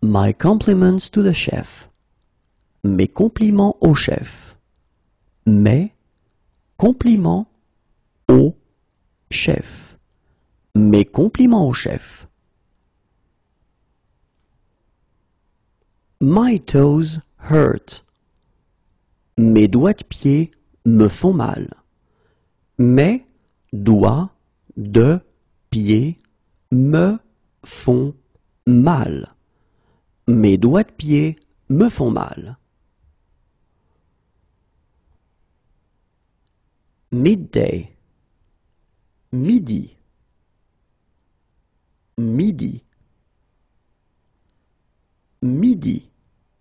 My compliments to the chef. Mes compliments au chef. Mes compliments au chef. Mes compliments au chef. My toes hurt. Mes doigts de pied me font mal. Mes doigts de pied me font mal. Mes doigts de pied me font mal. Midday. Midi. Midi. Midi.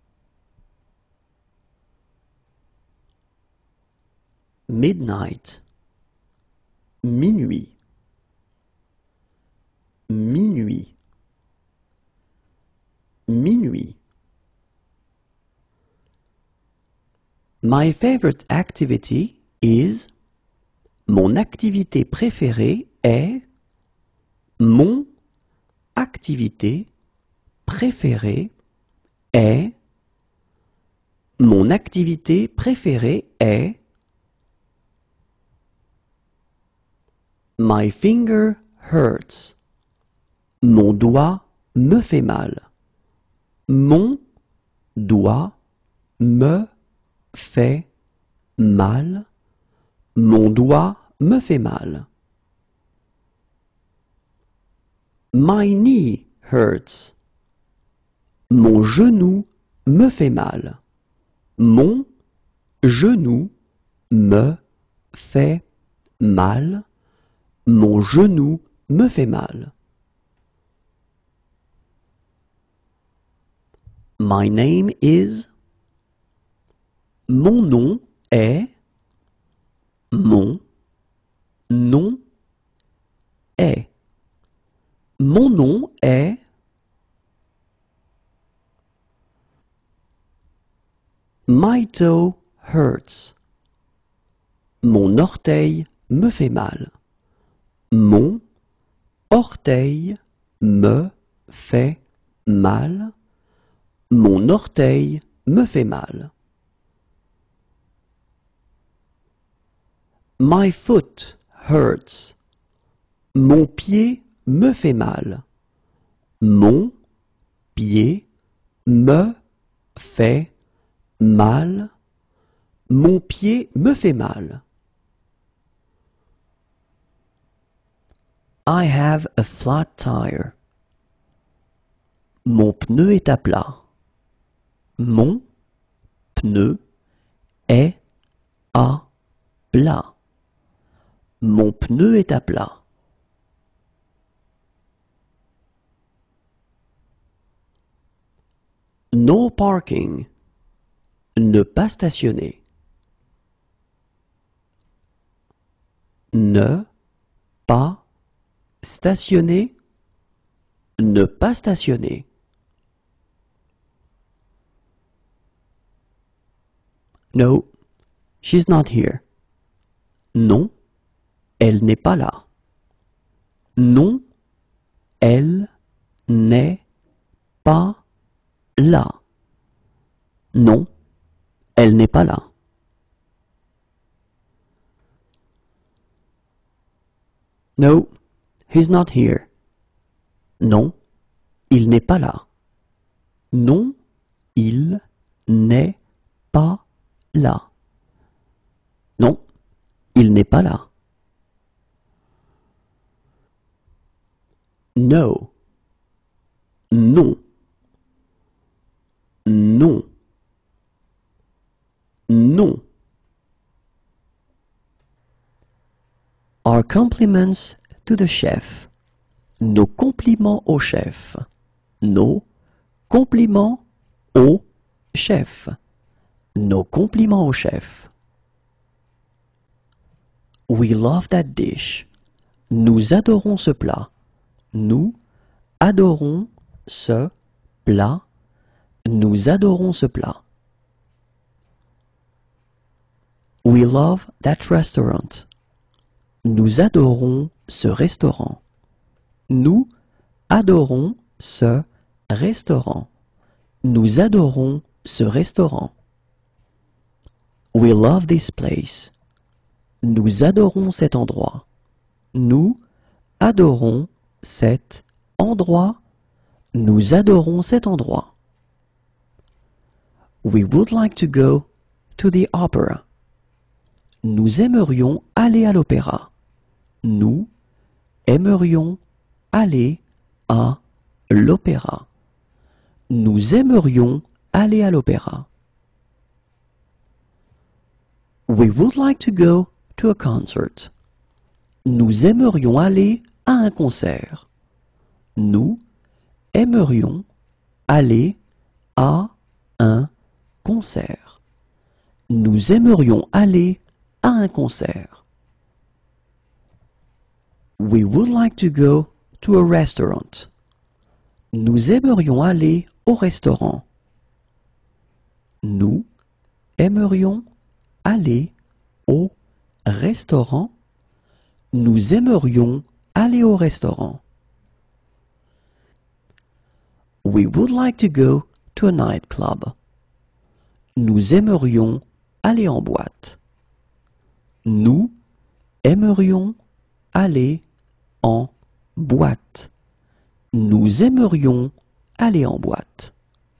Midnight. Minuit. Minuit. Minuit. My favorite activity is. Mon activité préférée est. Mon activité préférée est. Mon activité préférée est. My finger hurts. Mon doigt me fait mal. Mon doigt me fait mal. Mon doigt me fait mal. My knee hurts. Mon genou me fait mal. Mon genou me fait mal. Mon genou me fait mal. My name is. Mon nom est. Mon nom est. Mon nom est. My toe hurts. Mon orteil me fait mal. Mon orteil me fait mal. Mon orteil me fait mal. My foot hurts. Mon pied me fait mal. Mon pied me fait mal. Mon pied me fait mal. I have a flat tire. Mon pneu est à plat. Mon pneu est à plat. Mon pneu est à plat. No parking. Ne pas stationner. Ne pas stationner. Ne pas stationner. No, she's not here. Non, elle n'est pas là. Non, elle n'est pas là. Non, elle n'est pas là. No, he's not here. Non, il n'est pas là. Non, il n'est pas là. Non, il n'est pas là. No. Non. Non. Non. Our compliments to the chef. Nos compliments au chef. Nos compliments au chef. Nos compliments au chef. We love that dish. Nous adorons ce plat. Nous adorons ce plat. Nous adorons ce plat. We love that restaurant. Nous adorons ce restaurant. Nous adorons ce restaurant. Nous adorons ce restaurant. We love this place. Nous adorons cet endroit. Nous adorons cet endroit. Nous adorons cet endroit. We would like to go to the opera. Nous aimerions aller à l'opéra. Nous aimerions aller à l'opéra. Nous aimerions aller à l'opéra. We would like to go to a concert. Nous aimerions aller à un concert. Nous aimerions aller à un concert. Nous aimerions aller à un concert. We would like to go to a restaurant. Nous aimerions aller au restaurant. Nous aimerions aller au restaurant. Nous aimerions aller au restaurant. We would like to go to a nightclub. Nous aimerions aller en boîte. Nous aimerions aller en boîte. Nous aimerions aller en boîte.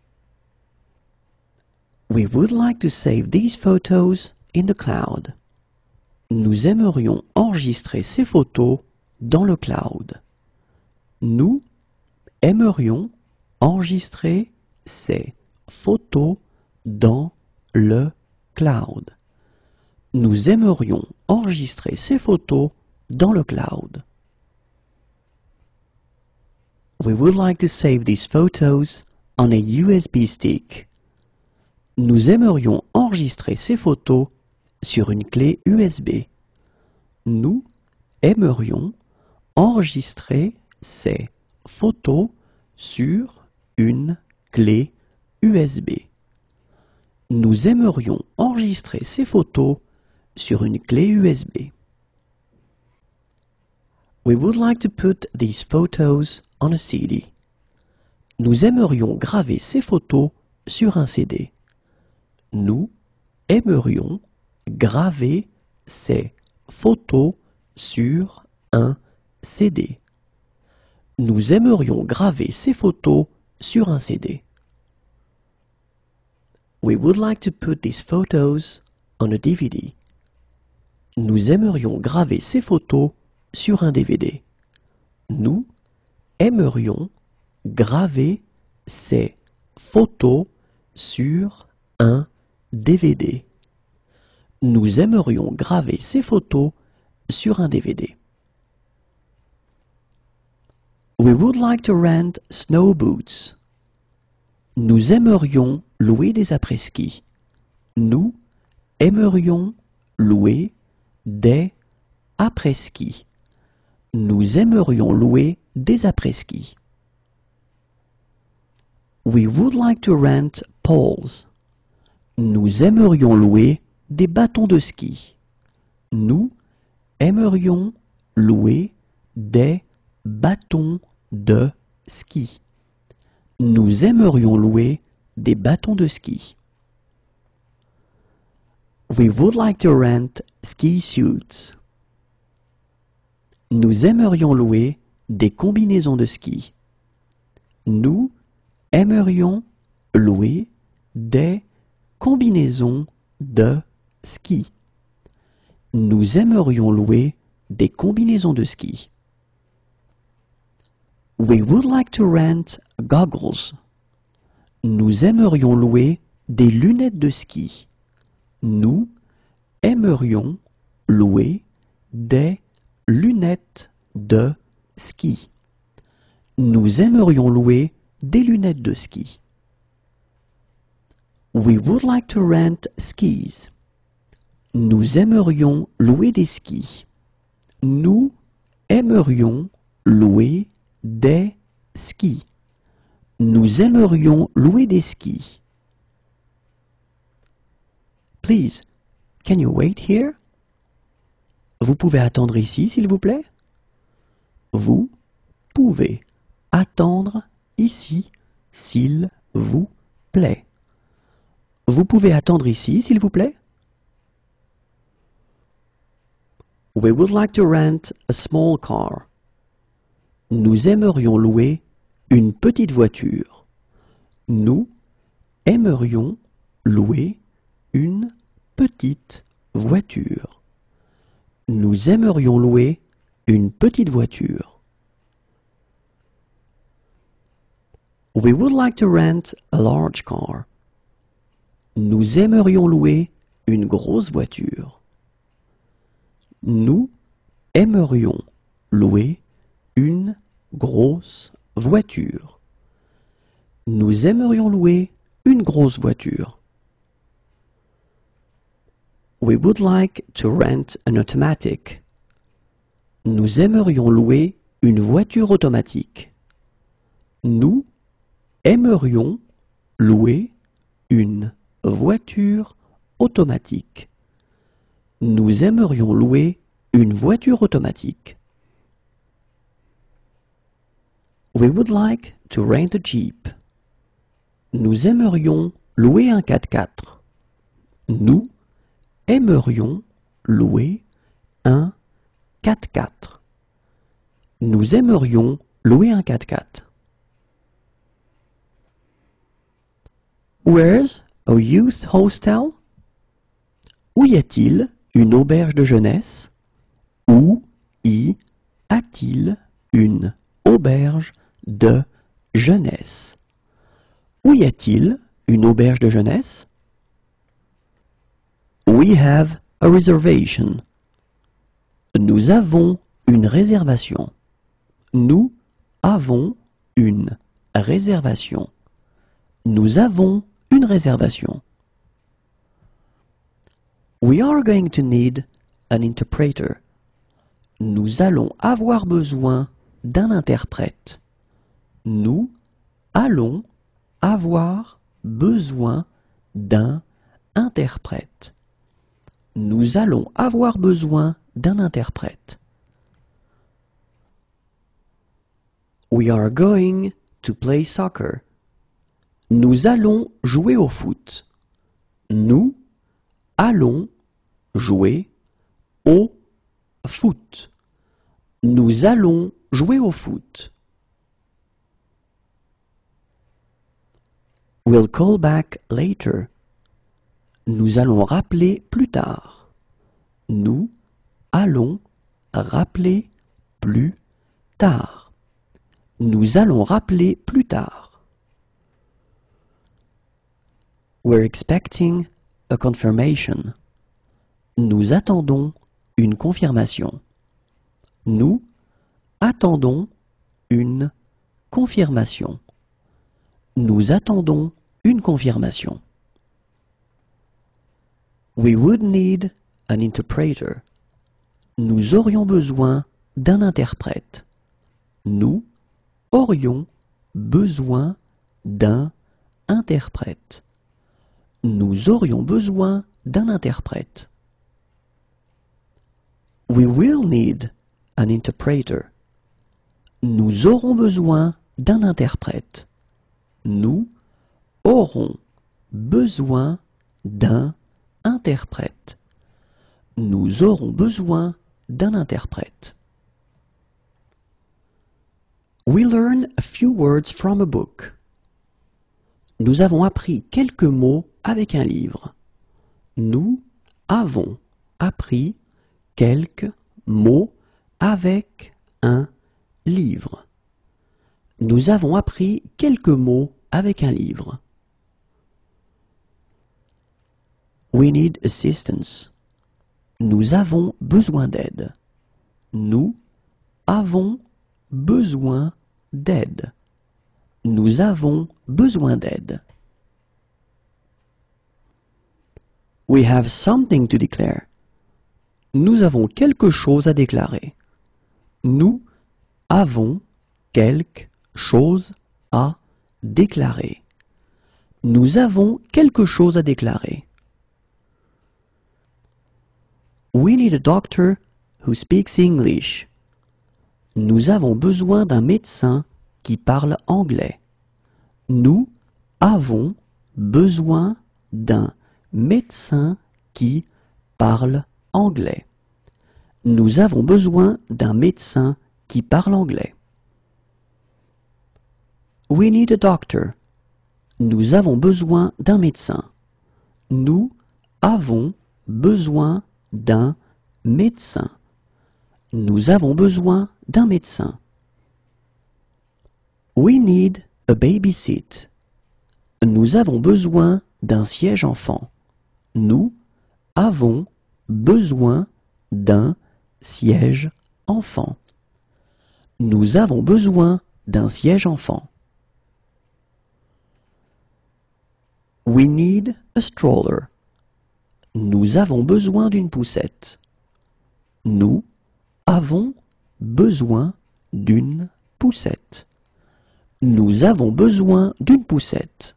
We would like to save these photos in the cloud. Nous aimerions enregistrer ces photos dans le cloud. Nous aimerions enregistrer ces photos dans le cloud. Nous aimerions enregistrer ces photos dans le cloud. We would like to save these photos on a USB stick. Nous aimerions enregistrer ces photos sur une clé USB. Nous aimerions enregistrer ces photos sur une clé USB. Nous aimerions enregistrer ces photos sur une clé USB. We would like to put these photos on a CD. Nous aimerions graver ces photos sur un CD. Nous aimerions graver ces photos sur un CD. Nous aimerions graver ces photos sur un CD. We would like to put these photos on a DVD. Nous aimerions graver ces photos sur un DVD. Nous aimerions graver ces photos sur un DVD. Nous aimerions graver ces photos sur un DVD. We would like to rent snow boots. Nous aimerions louer des après-ski. Nous aimerions louer des après-ski. Nous aimerions louer des après-ski. We would like to rent poles. Nous aimerions louer des bâtons de ski. Nous aimerions louer des bâtons de ski. Nous aimerions louer des bâtons de ski. We would like to rent ski suits. Nous aimerions louer des combinaisons de ski. Nous aimerions louer des combinaisons de ski. Nous aimerions louer des combinaisons de ski. We would like to rent goggles. Nous aimerions louer des lunettes de ski. Nous aimerions louer des lunettes de ski. Nous aimerions louer des lunettes de ski. We would like to rent skis. Nous aimerions louer des skis. Nous aimerions louer des skis. Nous aimerions louer des skis. Please, can you wait here? Vous pouvez attendre ici, s'il vous plaît? Vous pouvez attendre ici, s'il vous plaît. Vous pouvez attendre ici, s'il vous plaît? We would like to rent a small car. Nous aimerions louer une petite voiture. Nous aimerions louer une petite voiture. Nous aimerions louer une petite voiture. We would like to rent a large car. Nous aimerions louer une grosse voiture. Nous aimerions louer une grosse voiture. Nous aimerions louer une grosse voiture. We would like to rent an automatic. Nous aimerions louer une voiture automatique. Nous aimerions louer une voiture automatique. Nous aimerions louer une voiture automatique. We would like to rent a Jeep. Nous aimerions louer un 4x4. Nous aimerions louer un 4x4. Nous aimerions louer un 4x4. Where's a youth hostel? Où y a-t-il une auberge de jeunesse? Où y a-t-il une auberge de jeunesse? Où y a-t-il une auberge de jeunesse? We have a reservation. Nous avons une réservation. Nous avons une réservation. Nous avons une réservation. We are going to need an interpreter. Nous allons avoir besoin d'un interprète. Nous allons avoir besoin d'un interprète. Nous allons avoir besoin d'un interprète. We are going to play soccer. Nous allons jouer au foot. Nous allons jouer au foot. Nous allons jouer au foot. We'll call back later. Nous allons rappeler plus tard. Nous allons rappeler plus tard. Nous allons rappeler plus tard. We're expecting a confirmation. Nous attendons une confirmation. Nous attendons une confirmation. Nous attendons une confirmation. We would need an interpreter. Nous aurions besoin d'un interprète. Nous aurions besoin d'un interprète. Nous aurions besoin d'un interprète. We will need an interpreter. Nous aurons besoin d'un interprète. Nous aurons besoin d'un interprète. Nous aurons besoin d'un interprète. We learn a few words from a book. Nous avons appris quelques mots avec un livre. Nous avons appris quelques mots avec un livre. Nous avons appris quelques mots avec un livre. We need assistance. Nous avons besoin d'aide. Nous avons besoin d'aide. Nous avons besoin d'aide. We have something to declare. Nous avons quelque chose à déclarer. Nous avons quelque chose à déclarer. Nous avons quelque chose à déclarer. We need a doctor who speaks English. Nous avons besoin d'un médecin qui parle anglais. Nous avons besoin d'un médecin qui parle anglais. Nous avons besoin d'un médecin qui parle anglais. We need a doctor. Nous avons besoin d'un médecin. Nous avons besoin d'un médecin. Nous avons besoin d'un médecin. We need a baby seat. Nous avons besoin d'un siège enfant. Nous avons besoin d'un siège enfant. Nous avons besoin d'un siège enfant. We need a stroller. Nous avons besoin d'une poussette. Nous avons besoin d'une poussette. Nous avons besoin d'une poussette.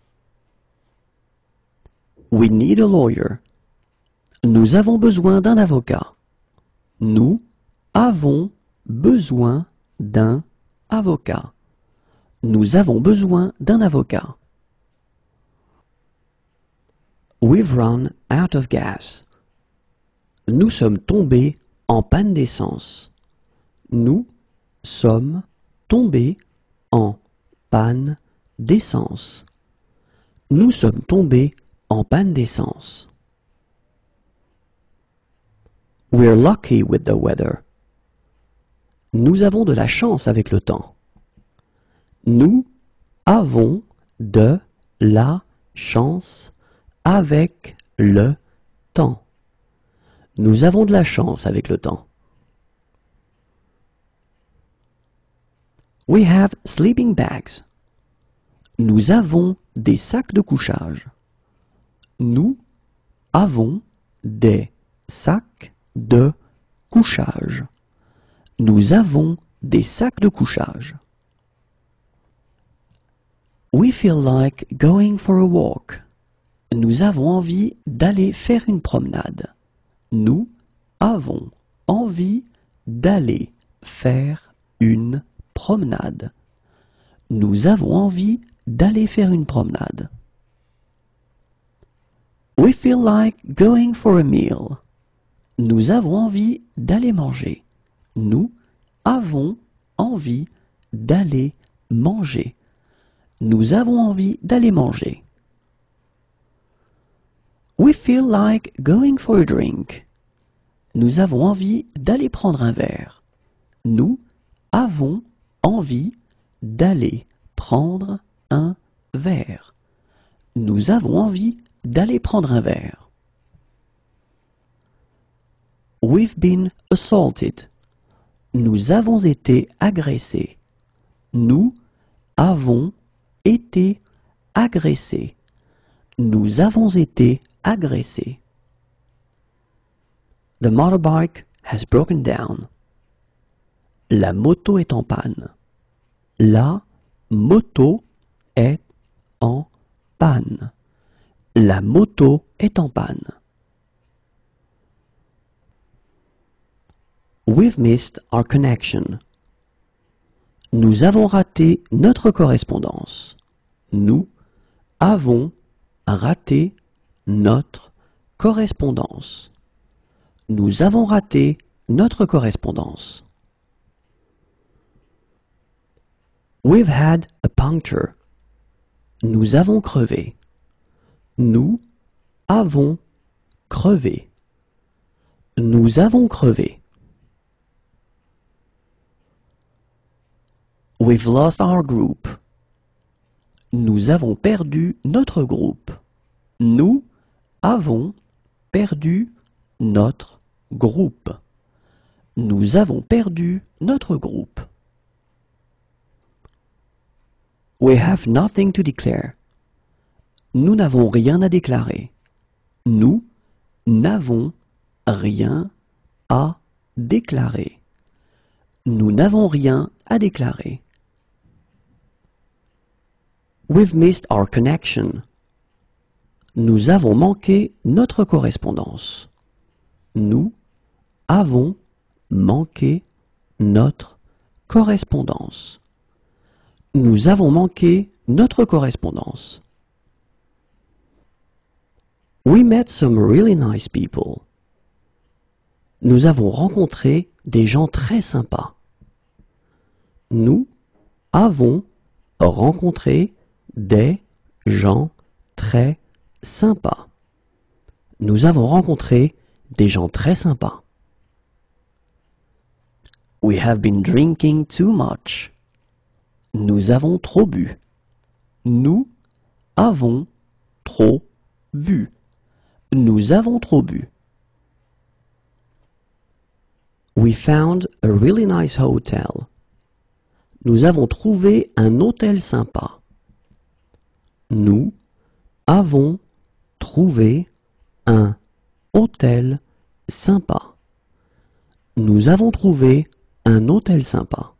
We need a lawyer. Nous avons besoin d'un avocat. Nous avons besoin d'un avocat. Nous avons besoin d'un avocat. We've run out of gas. Nous sommes tombés en panne d'essence. Nous sommes tombés en panne d'essence. Nous sommes tombés en panne d'essence. We're lucky with the weather. Nous avons de la chance avec le temps. Nous avons de la chance avec le temps. Nous avons de la chance avec le temps. We have sleeping bags. Nous avons des sacs de couchage. Nous avons des sacs de couchage. Nous avons des sacs de couchage. We feel like going for a walk. Nous avons envie d'aller faire une promenade. Nous avons envie d'aller faire une promenade. Nous avons envie d'aller faire une promenade. We feel like going for a meal. Nous avons envie d'aller manger. Nous avons envie d'aller manger. Nous avons envie d'aller manger. We feel like going for a drink. Nous avons envie d'aller prendre un verre. Nous avons envie d'aller prendre un verre. Nous avons envie d'aller prendre un verre. We've been assaulted. Nous avons été agressés. Nous avons été agressés. Nous avons été agressés. The motorbike has broken down. La moto est en panne. La moto est en panne. La moto est en panne. We've missed our connection. Nous avons raté notre correspondance. Nous avons raté notre correspondance. Nous avons raté notre correspondance. We've had a puncture. Nous avons crevé. Nous avons crevé. Nous avons crevé. We've lost our group. Nous avons perdu notre groupe. Nous avons perdu notre groupe. Nous avons perdu notre groupe. We have nothing to declare. Nous n'avons rien à déclarer. Nous n'avons rien à déclarer. Nous n'avons rien à déclarer. We've missed our connection. Nous avons manqué notre correspondance. Nous avons manqué notre correspondance. Nous avons manqué notre correspondance. We met some really nice people. Nous avons rencontré des gens très sympas. Nous avons rencontré des gens très sympas. Nous avons rencontré des gens très sympas. We have been drinking too much. Nous avons trop bu. Nous avons trop bu. Nous avons trop bu. We found a really nice hotel. Nous avons trouvé un hôtel sympa. Nous avons trouvé un hôtel sympa. Nous avons trouvé un hôtel sympa.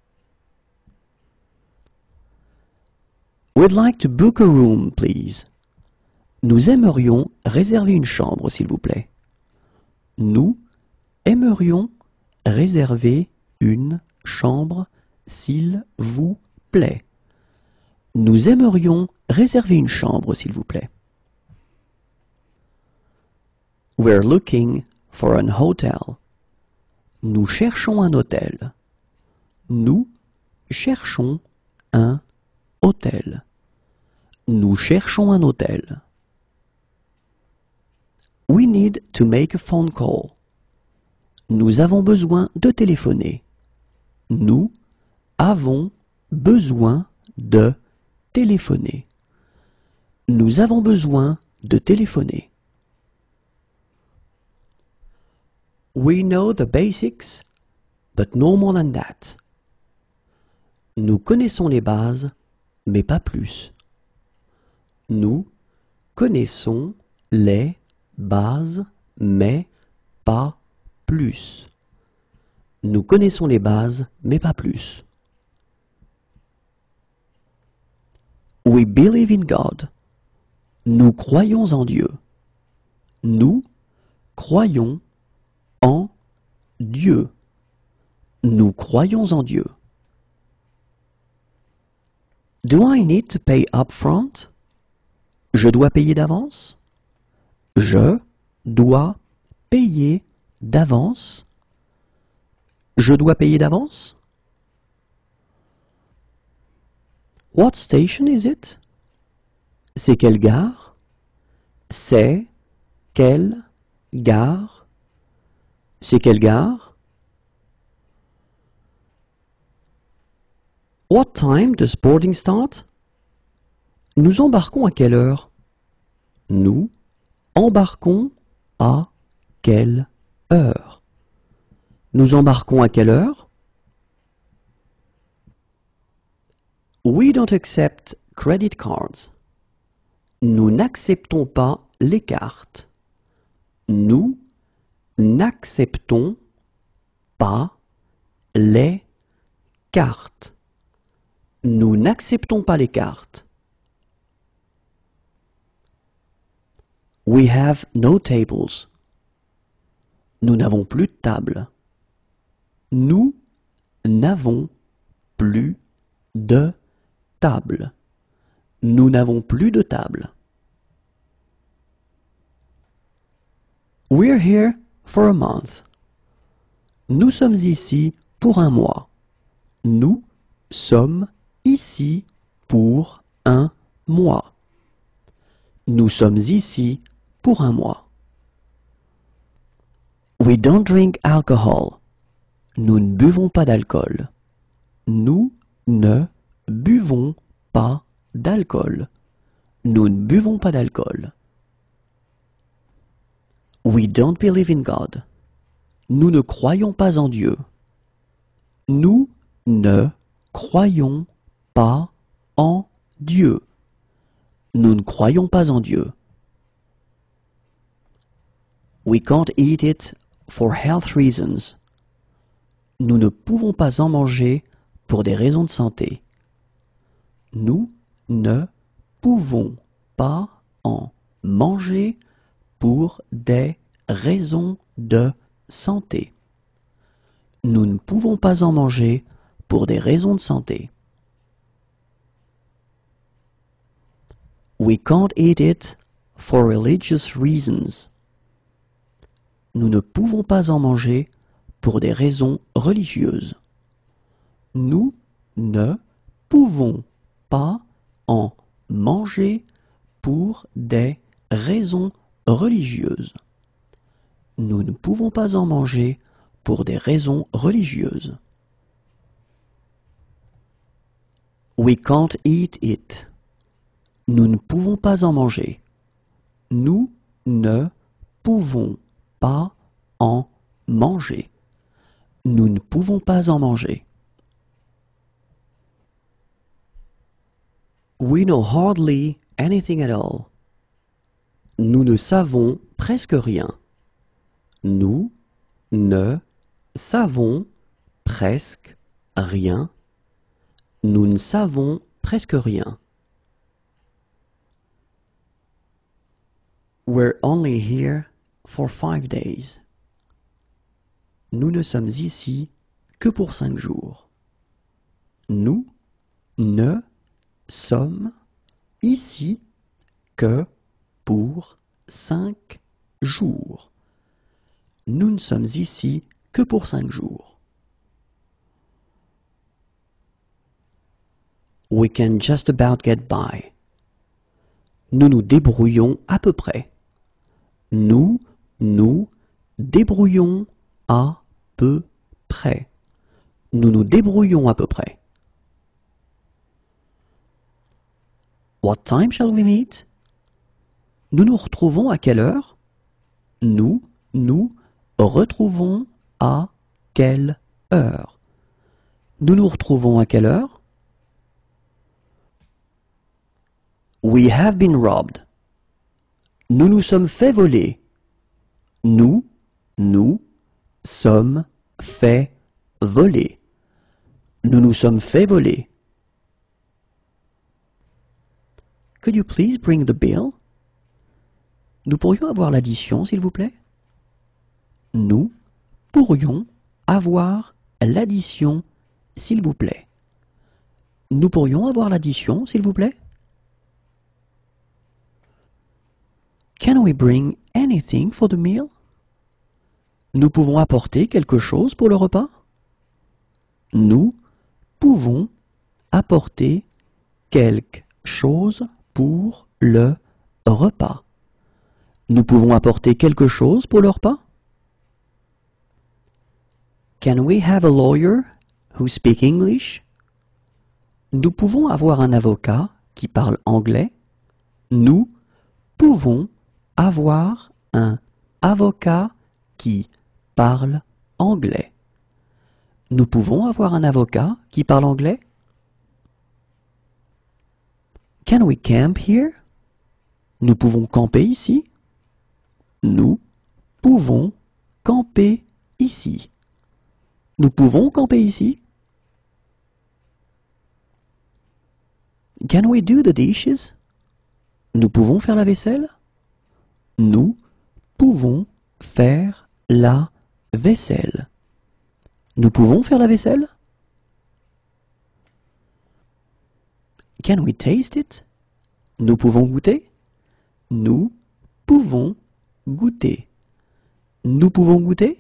We'd like to book a room, please. Nous aimerions réserver une chambre, s'il vous plaît. Nous aimerions réserver une chambre, s'il vous plaît. Nous aimerions réserver une chambre, s'il vous plaît. We're looking for an hotel. Nous cherchons un hôtel. Nous cherchons un hôtel. Nous cherchons un hôtel. We need to make a phone call. Nous avons besoin de téléphoner. Nous avons besoin de téléphoner. Nous avons besoin de téléphoner. We know the basics, but no more than that. Nous connaissons les bases, mais pas plus. Nous connaissons les bases, mais pas plus. Nous connaissons les bases, mais pas plus. We believe in God. Nous croyons en Dieu. Nous croyons en Dieu. Nous croyons en Dieu. Do I need to pay up front? Je dois payer d'avance? Je dois payer d'avance? Je dois payer d'avance? What station is it? C'est quelle gare? C'est quelle gare? C'est quelle gare? What time does boarding start? Nous embarquons à quelle heure? Nous embarquons à quelle heure? Nous embarquons à quelle heure? We don't accept credit cards. Nous n'acceptons pas les cartes. Nous n'acceptons pas les cartes. Nous n'acceptons pas les cartes. We have no tables. Nous n'avons plus de table. Nous n'avons plus de table. Nous n'avons plus de table. We're here for a month. Nous sommes ici pour un mois. Nous sommes ici pour un mois. Nous sommes ici pour un mois. We don't drink alcohol. Nous ne buvons pas d'alcool. Nous ne buvons pas d'alcool. Nous ne buvons pas d'alcool. We don't believe in God. Nous ne croyons pas en Dieu. Nous ne croyons pas en Dieu. Nous ne croyons pas en Dieu. We can't eat it for health reasons. Nous ne pouvons pas en manger pour des raisons de santé. Nous ne pouvons pas en manger pour des raisons de santé. Nous ne pouvons pas en manger pour des raisons de santé. We can't eat it for religious reasons. Nous ne pouvons pas en manger pour des raisons religieuses. Nous ne pouvons pas en manger pour des raisons religieuses. Nous ne pouvons pas en manger pour des raisons religieuses. We can't eat it. Nous ne pouvons pas en manger. Nous ne pouvons pas en manger. Nous ne pouvons pas en manger. We know hardly anything at all. Nous ne savons presque rien. Nous ne savons presque rien. Nous ne savons presque rien. We're only here for 5 days. Nous ne sommes ici que pour 5 jours. Nous ne sommes ici que pour 5 jours. Nous ne sommes ici que pour 5 jours. We can just about get by. Nous nous débrouillons à peu près. Nous nous débrouillons à peu près. Nous nous débrouillons à peu près. What time shall we meet? Nous nous retrouvons à quelle heure? Nous nous retrouvons à quelle heure? Nous nous retrouvons à quelle heure? We have been robbed. Nous nous sommes fait voler. Nous nous sommes fait voler. Nous nous sommes fait voler. Could you please bring the bill? Nous pourrions avoir l'addition, s'il vous plaît? Nous pourrions avoir l'addition, s'il vous plaît. Nous pourrions avoir l'addition, s'il vous plaît? Can we bring anything for the meal? Nous pouvons apporter quelque chose pour le repas? Nous pouvons apporter quelque chose pour le repas. Nous pouvons apporter quelque chose pour le repas? Can we have a lawyer who speaks English? Nous pouvons avoir un avocat qui parle anglais? Nous pouvons avoir un avocat qui parle anglais. Nous pouvons avoir un avocat qui parle anglais? Can we camp here? Nous pouvons camper ici? Nous pouvons camper ici. Nous pouvons camper ici? Can we do the dishes? Nous pouvons faire la vaisselle? Nous pouvons faire la vaisselle. Nous pouvons faire la vaisselle? Can we taste it? Nous pouvons goûter? Nous pouvons goûter. Nous pouvons goûter?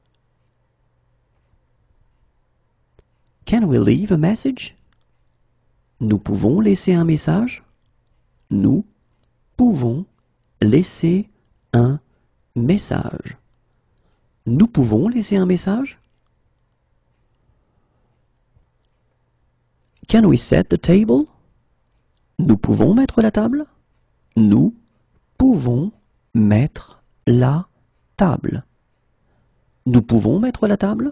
Can we leave a message? Nous pouvons laisser un message? Nous pouvons laisser un message. Nous pouvons laisser un message? Can we set the table? Nous pouvons mettre la table? Nous pouvons mettre la table. Nous pouvons mettre la table?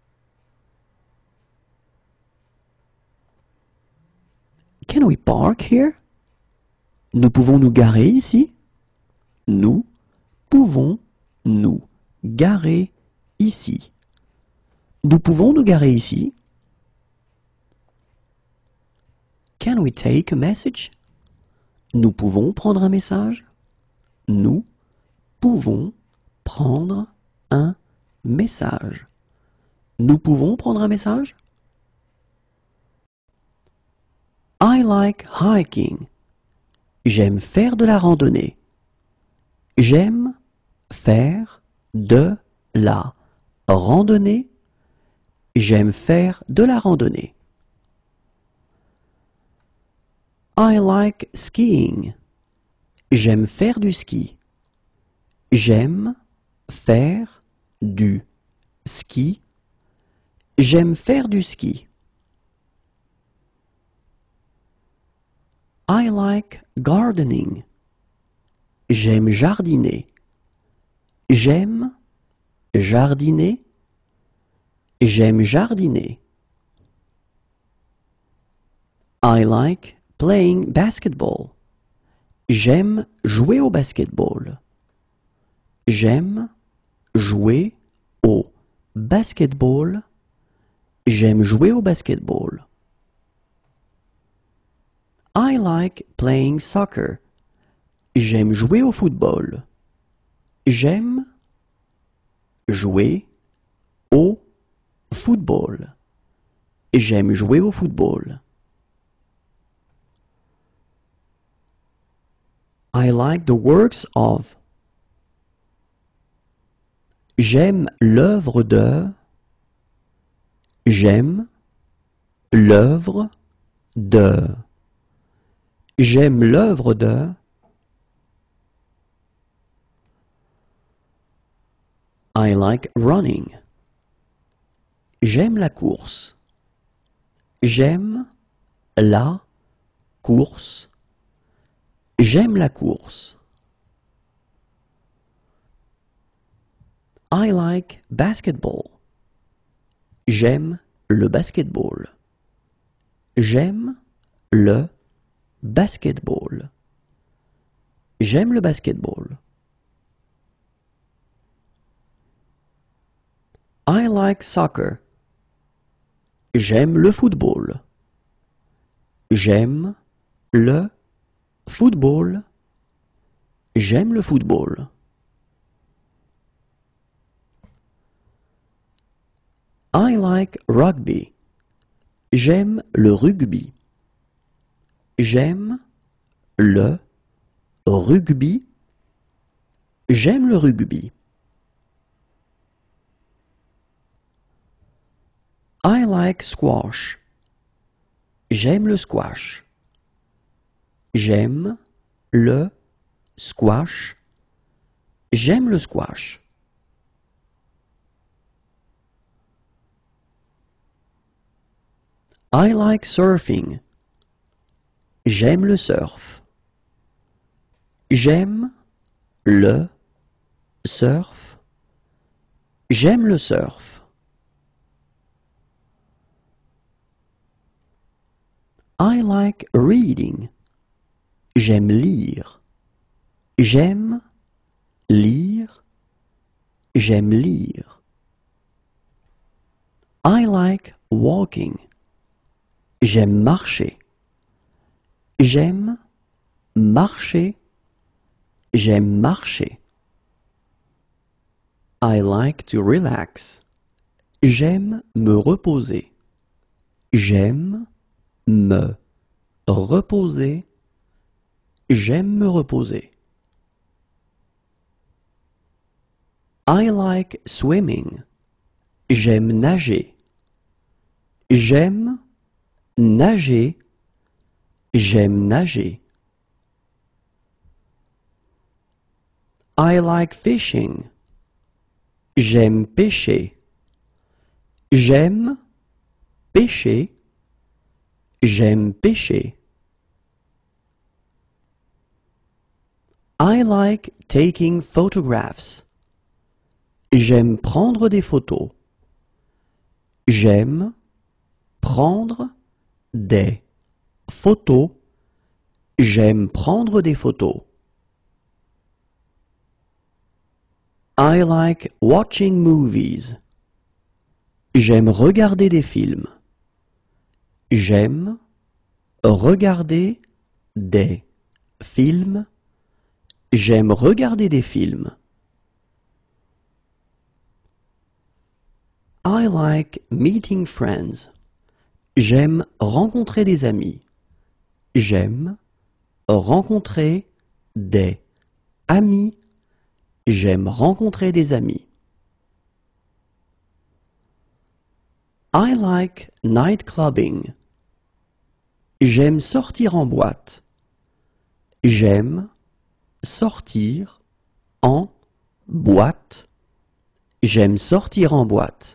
Can we park here? Nous pouvons nous garer ici? Nous pouvons nous garer ici. Nous pouvons nous garer ici? Can we take a message? Nous pouvons prendre un message? Nous pouvons prendre un message. Nous pouvons prendre un message? I like hiking. J'aime faire de la randonnée. J'aime faire de la randonnée. J'aime faire de la randonnée. I like skiing. J'aime faire du ski. J'aime faire du ski. J'aime faire du ski. I like gardening. J'aime jardiner. J'aime jardiner. J'aime jardiner. I like playing basketball. J'aime jouer au basketball. J'aime jouer au basketball. J'aime jouer au basketball. I like playing soccer. J'aime jouer au football. J'aime jouer au football. J'aime jouer au football. I like the works of. J'aime l'œuvre de. J'aime l'œuvre de. J'aime l'œuvre de. I like running. J'aime la course. J'aime la course. J'aime la course. I like basketball. J'aime le basketball. J'aime le basketball. J'aime le basketball. I like soccer. J'aime le football. J'aime le football. J'aime le football. I like rugby. J'aime le rugby. J'aime le rugby. J'aime le rugby. I like squash. J'aime le squash. J'aime le squash. J'aime le squash. I like surfing. J'aime le surf. J'aime le surf. J'aime le surf. I like reading. J'aime lire. J'aime lire. J'aime lire. I like walking. J'aime marcher. J'aime marcher. J'aime marcher. I like to relax. J'aime me reposer. J'aime me reposer. J'aime me reposer. I like swimming. J'aime nager. J'aime nager. J'aime nager. I like fishing. J'aime pêcher. J'aime pêcher. J'aime pêcher. I like taking photographs. J'aime prendre des photos. J'aime prendre des photos. J'aime prendre des photos. I like watching movies. J'aime regarder des films. J'aime regarder des films. J'aime regarder des films. I like meeting friends. J'aime rencontrer des amis. J'aime rencontrer des amis. J'aime rencontrer des amis. I like night clubbing. J'aime sortir en boîte. J'aime sortir en boîte. J'aime sortir en boîte.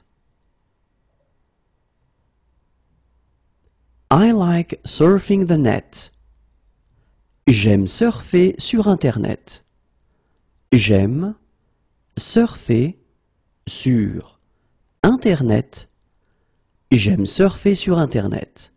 I like surfing the net. J'aime surfer sur Internet. J'aime surfer sur Internet. J'aime surfer sur Internet.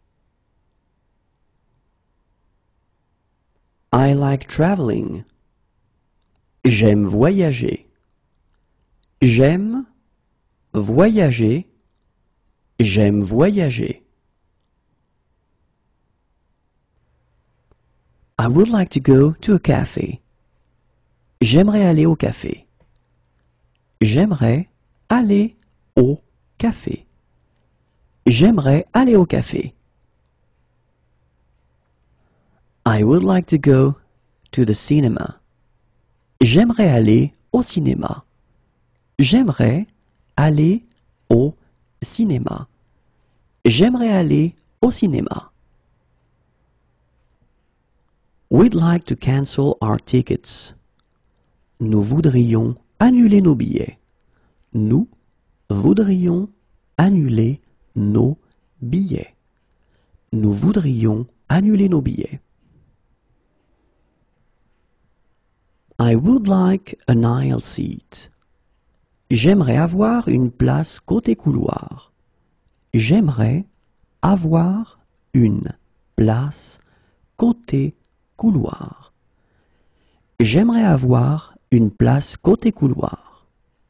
I like traveling. J'aime voyager. J'aime voyager. J'aime voyager. I would like to go to a cafe. J'aimerais aller au café. J'aimerais aller au café. J'aimerais aller au café. I would like to go to the cinema. J'aimerais aller au cinéma. J'aimerais aller au cinéma. J'aimerais aller au cinéma. We'd like to cancel our tickets. Nous voudrions annuler nos billets. Nous voudrions annuler nos billets. Nous voudrions annuler nos billets. I would like an aisle seat. J'aimerais avoir une place côté couloir. J'aimerais avoir une place côté couloir. J'aimerais avoir une place côté couloir.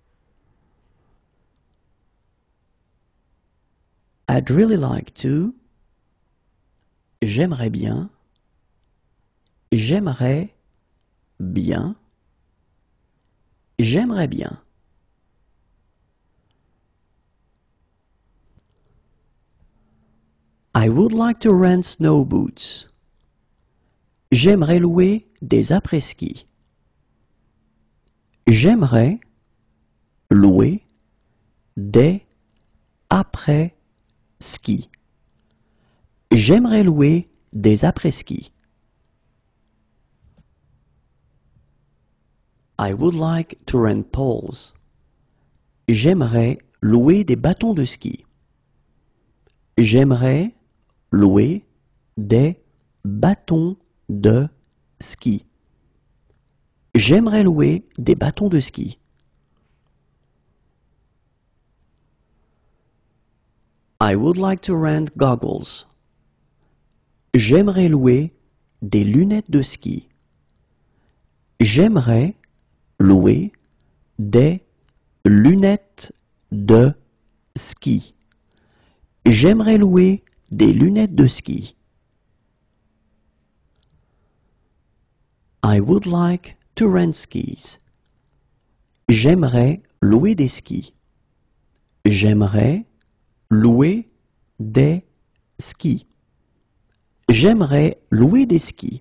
I'd really like to. J'aimerais bien. J'aimerais bien. J'aimerais bien. I would like to rent snow boots. J'aimerais louer des après-ski. J'aimerais louer des après-ski. J'aimerais louer des après-ski. I would like to rent poles. J'aimerais louer des bâtons de ski. J'aimerais louer des bâtons de ski. J'aimerais louer des bâtons de ski. I would like to rent goggles. J'aimerais louer des lunettes de ski. J'aimerais louer des lunettes de ski. J'aimerais louer des lunettes de ski. I would like to rent skis. J'aimerais louer des skis. J'aimerais louer des skis. J'aimerais louer des skis.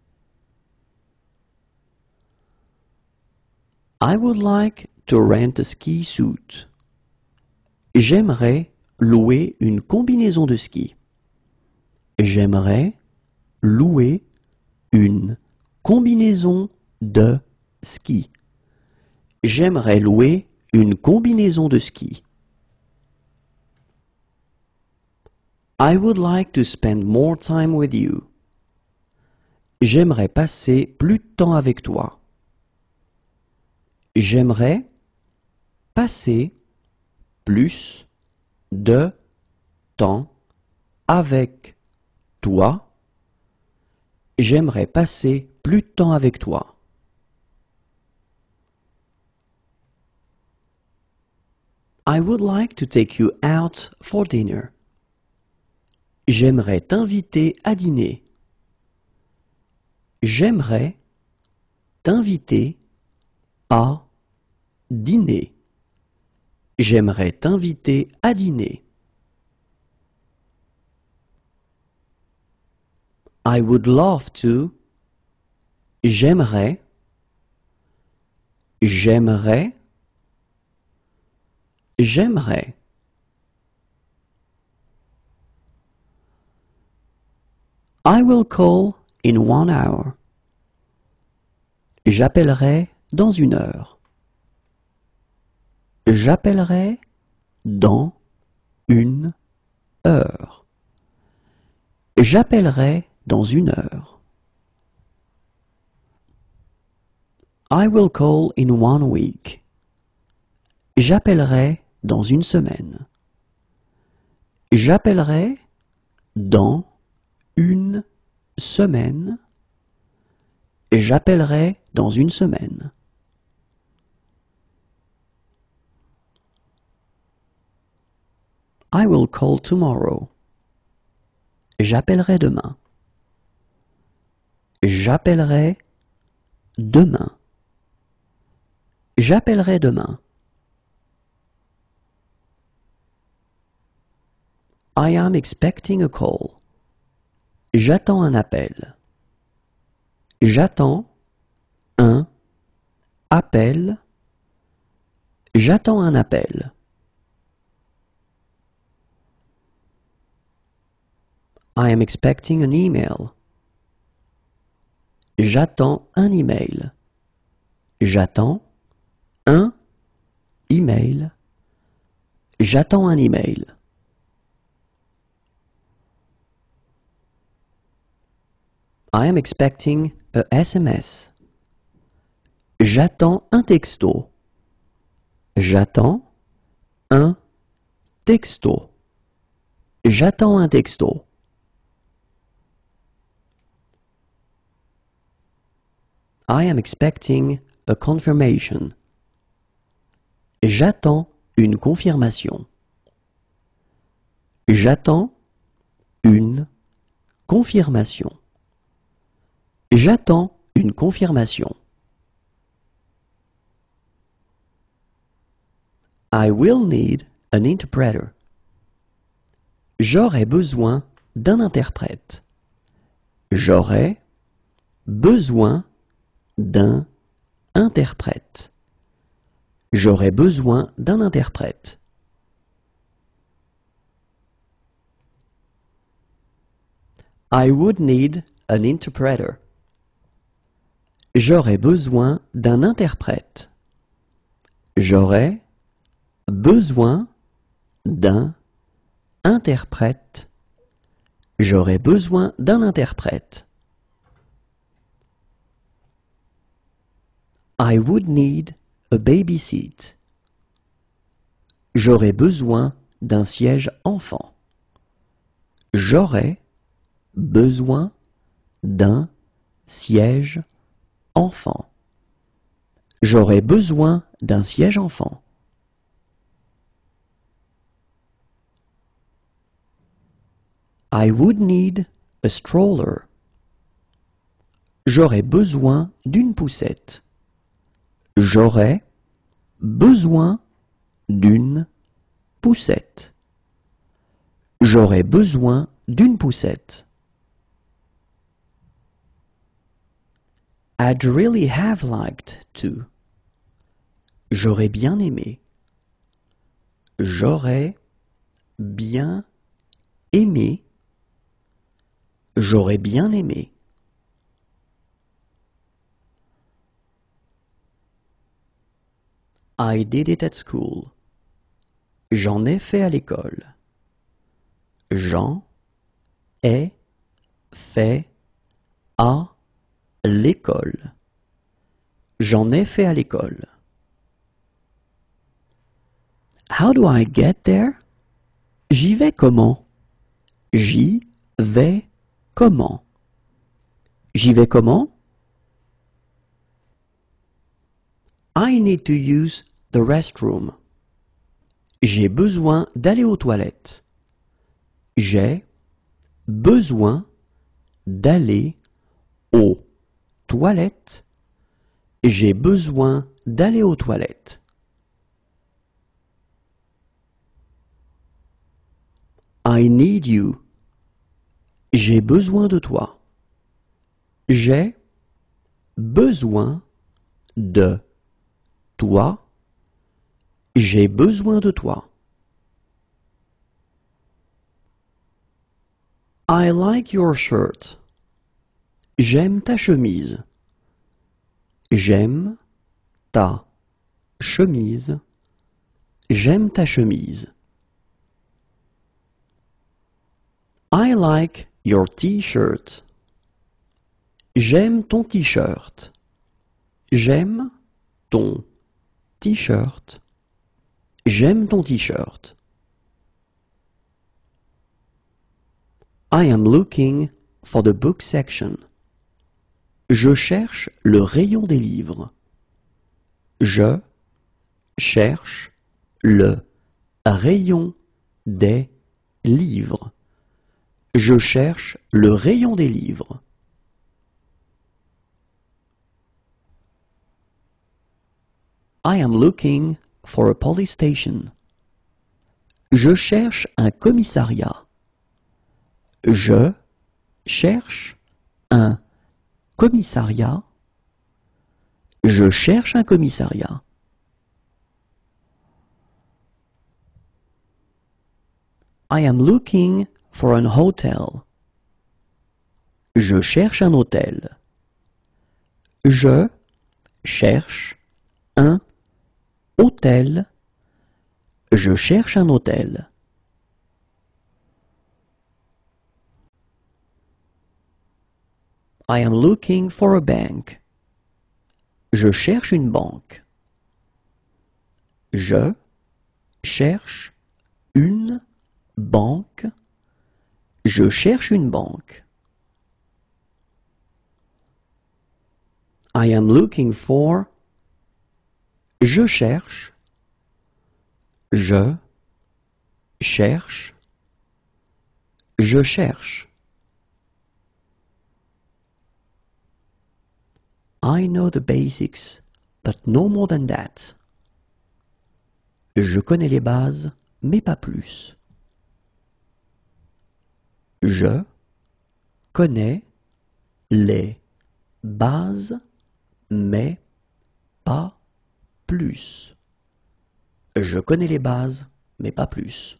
I would like to rent a ski suit. J'aimerais louer une combinaison de ski. J'aimerais louer une combinaison de ski. J'aimerais louer une combinaison de ski. I would like to spend more time with you. J'aimerais passer plus de temps avec toi. J'aimerais passer plus de temps avec toi. J'aimerais passer plus de temps avec toi. I would like to take you out for dinner. J'aimerais t'inviter à dîner. J'aimerais t'inviter à dîner. J'aimerais t'inviter à dîner. I would love to. J'aimerais. J'aimerais. J'aimerais. I will call in 1 hour. J'appellerai dans 1 heure. J'appellerai dans 1 heure. J'appellerai dans 1 heure. I will call in 1 week. J'appellerai dans 1 semaine. J'appellerai dans 1 semaine. J'appellerai dans 1 semaine. I will call tomorrow. J'appellerai demain. J'appellerai demain. J'appellerai demain. I am expecting a call. J'attends un appel. J'attends un appel. J'attends un appel. I am expecting an email. J'attends un email. J'attends un email. J'attends un email. I am expecting a SMS. J'attends un texto. J'attends un texto. J'attends un texto. I am expecting a confirmation. J'attends une confirmation. J'attends une confirmation. J'attends une confirmation. I will need an interpreter. J'aurai besoin d'un interprète. J'aurai besoin d'un interprète. J'aurai besoin d'un interprète. I would need an interpreter. J'aurai besoin d'un interprète. J'aurai besoin d'un interprète. J'aurai besoin d'un interprète. I would need a baby seat. J'aurai besoin d'un siège enfant. J'aurai besoin d'un siège enfant. J'aurai besoin d'un siège enfant. I would need a stroller. J'aurai besoin d'une poussette. J'aurai besoin d'une poussette. J'aurai besoin d'une poussette. I'd really have liked to. J'aurais bien aimé. J'aurais bien aimé. J'aurais bien aimé. I did it at school. J'en ai fait à l'école. J'en ai fait à l'école. J'en ai fait à l'école. How do I get there? J'y vais comment? J'y vais comment? J'y vais comment? I need to use the restroom. J'ai besoin d'aller aux toilettes. J'ai besoin d'aller aux toilettes. J'ai besoin d'aller aux toilettes. I need you. J'ai besoin de toi. J'ai besoin de toi, j'ai besoin de toi. I like your shirt. J'aime ta chemise. J'aime ta chemise. J'aime ta chemise. I like your t-shirt. J'aime ton t-shirt. J'aime ton t-shirt. J'aime ton t-shirt. I am looking for the book section. Je cherche le rayon des livres. Je cherche le rayon des livres. Je cherche le rayon des livres. I am looking for a police station. Je cherche un commissariat. Je cherche un commissariat. Je cherche un commissariat. I am looking for an hotel. Je cherche un hôtel. Je cherche un hôtel. Je cherche un hôtel. I am looking for a bank. Je cherche une banque. Je cherche une banque. Je cherche une banque. I am looking for. Je cherche. Je cherche. Je cherche. I know the basics, but no more than that. Je connais les bases, mais pas plus. Je connais les bases, mais pas plus. Je connais les bases, mais pas plus.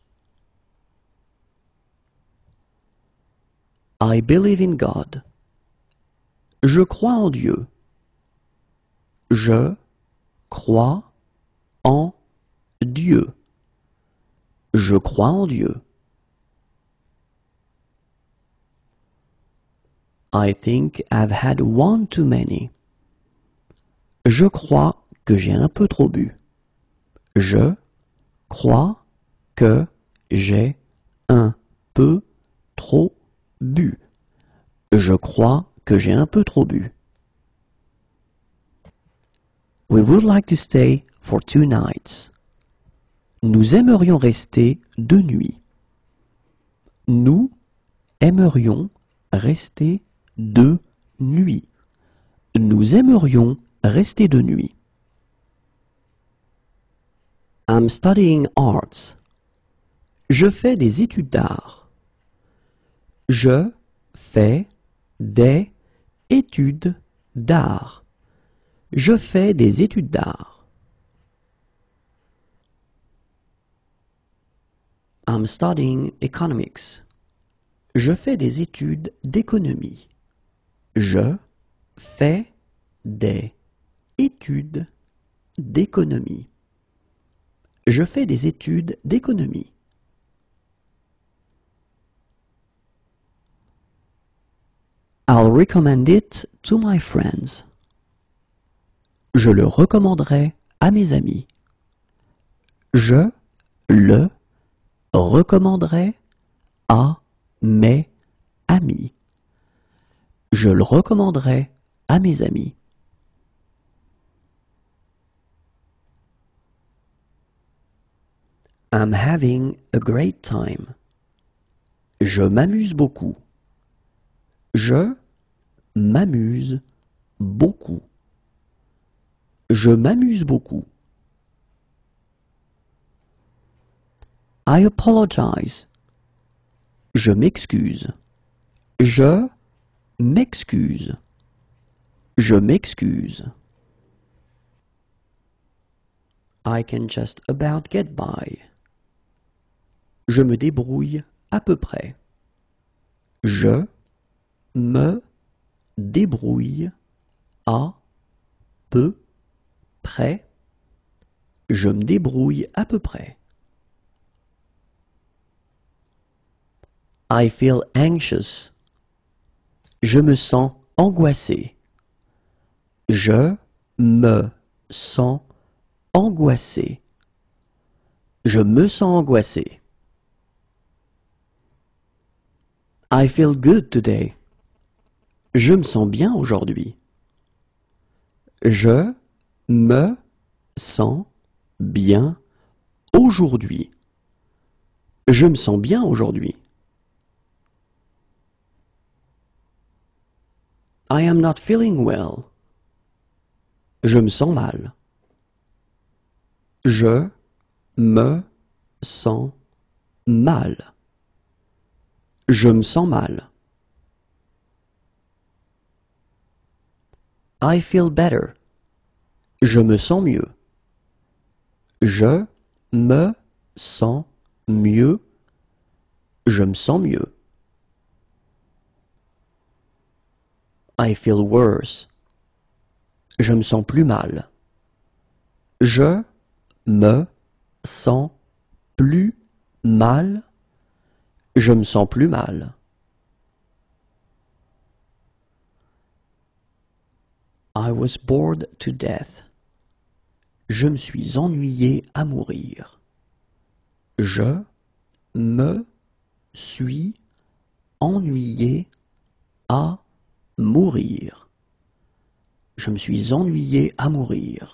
I believe in God. Je crois en Dieu. Je crois en Dieu. Je crois en Dieu. I think I've had one too many. Je crois que j'ai un peu trop bu. Je crois que j'ai un peu trop bu. Je crois que j'ai un peu trop bu. We would like to stay for 2 nights. Nous aimerions rester 2 nuits. Nous aimerions rester 2 nuits. Nous aimerions rester 2 nuits. I'm studying arts. Je fais des études d'art. Je fais des études d'art. Je fais des études d'art. I'm studying economics. Je fais des études d'économie. Je fais des études d'économie. Je fais des études d'économie. I'll recommend it to my friends. Je le recommanderai à mes amis. Je le recommanderai à mes amis. Je le recommanderai à mes amis. I'm having a great time. Je m'amuse beaucoup. Je m'amuse beaucoup. Je m'amuse beaucoup. I apologize. Je m'excuse. Je m'excuse. Je m'excuse. I can just about get by. Je me débrouille à peu près. Je me débrouille à peu près. Je me débrouille à peu près. I feel anxious. Je me sens angoissé. Je me sens angoissé. Je me sens angoissé. I feel good today. Je me sens bien aujourd'hui. Je me sens bien aujourd'hui. Je me sens bien aujourd'hui. I am not feeling well. Je me sens mal. Je me sens mal. Je me sens mal. I feel better. Je me sens mieux. Je me sens mieux. Je me sens mieux. I feel worse. Je me sens plus mal. Je me sens plus mal. Je me sens plus mal. I was bored to death. Je me suis ennuyé à mourir. Je me suis ennuyé à mourir. Je me suis ennuyé à mourir.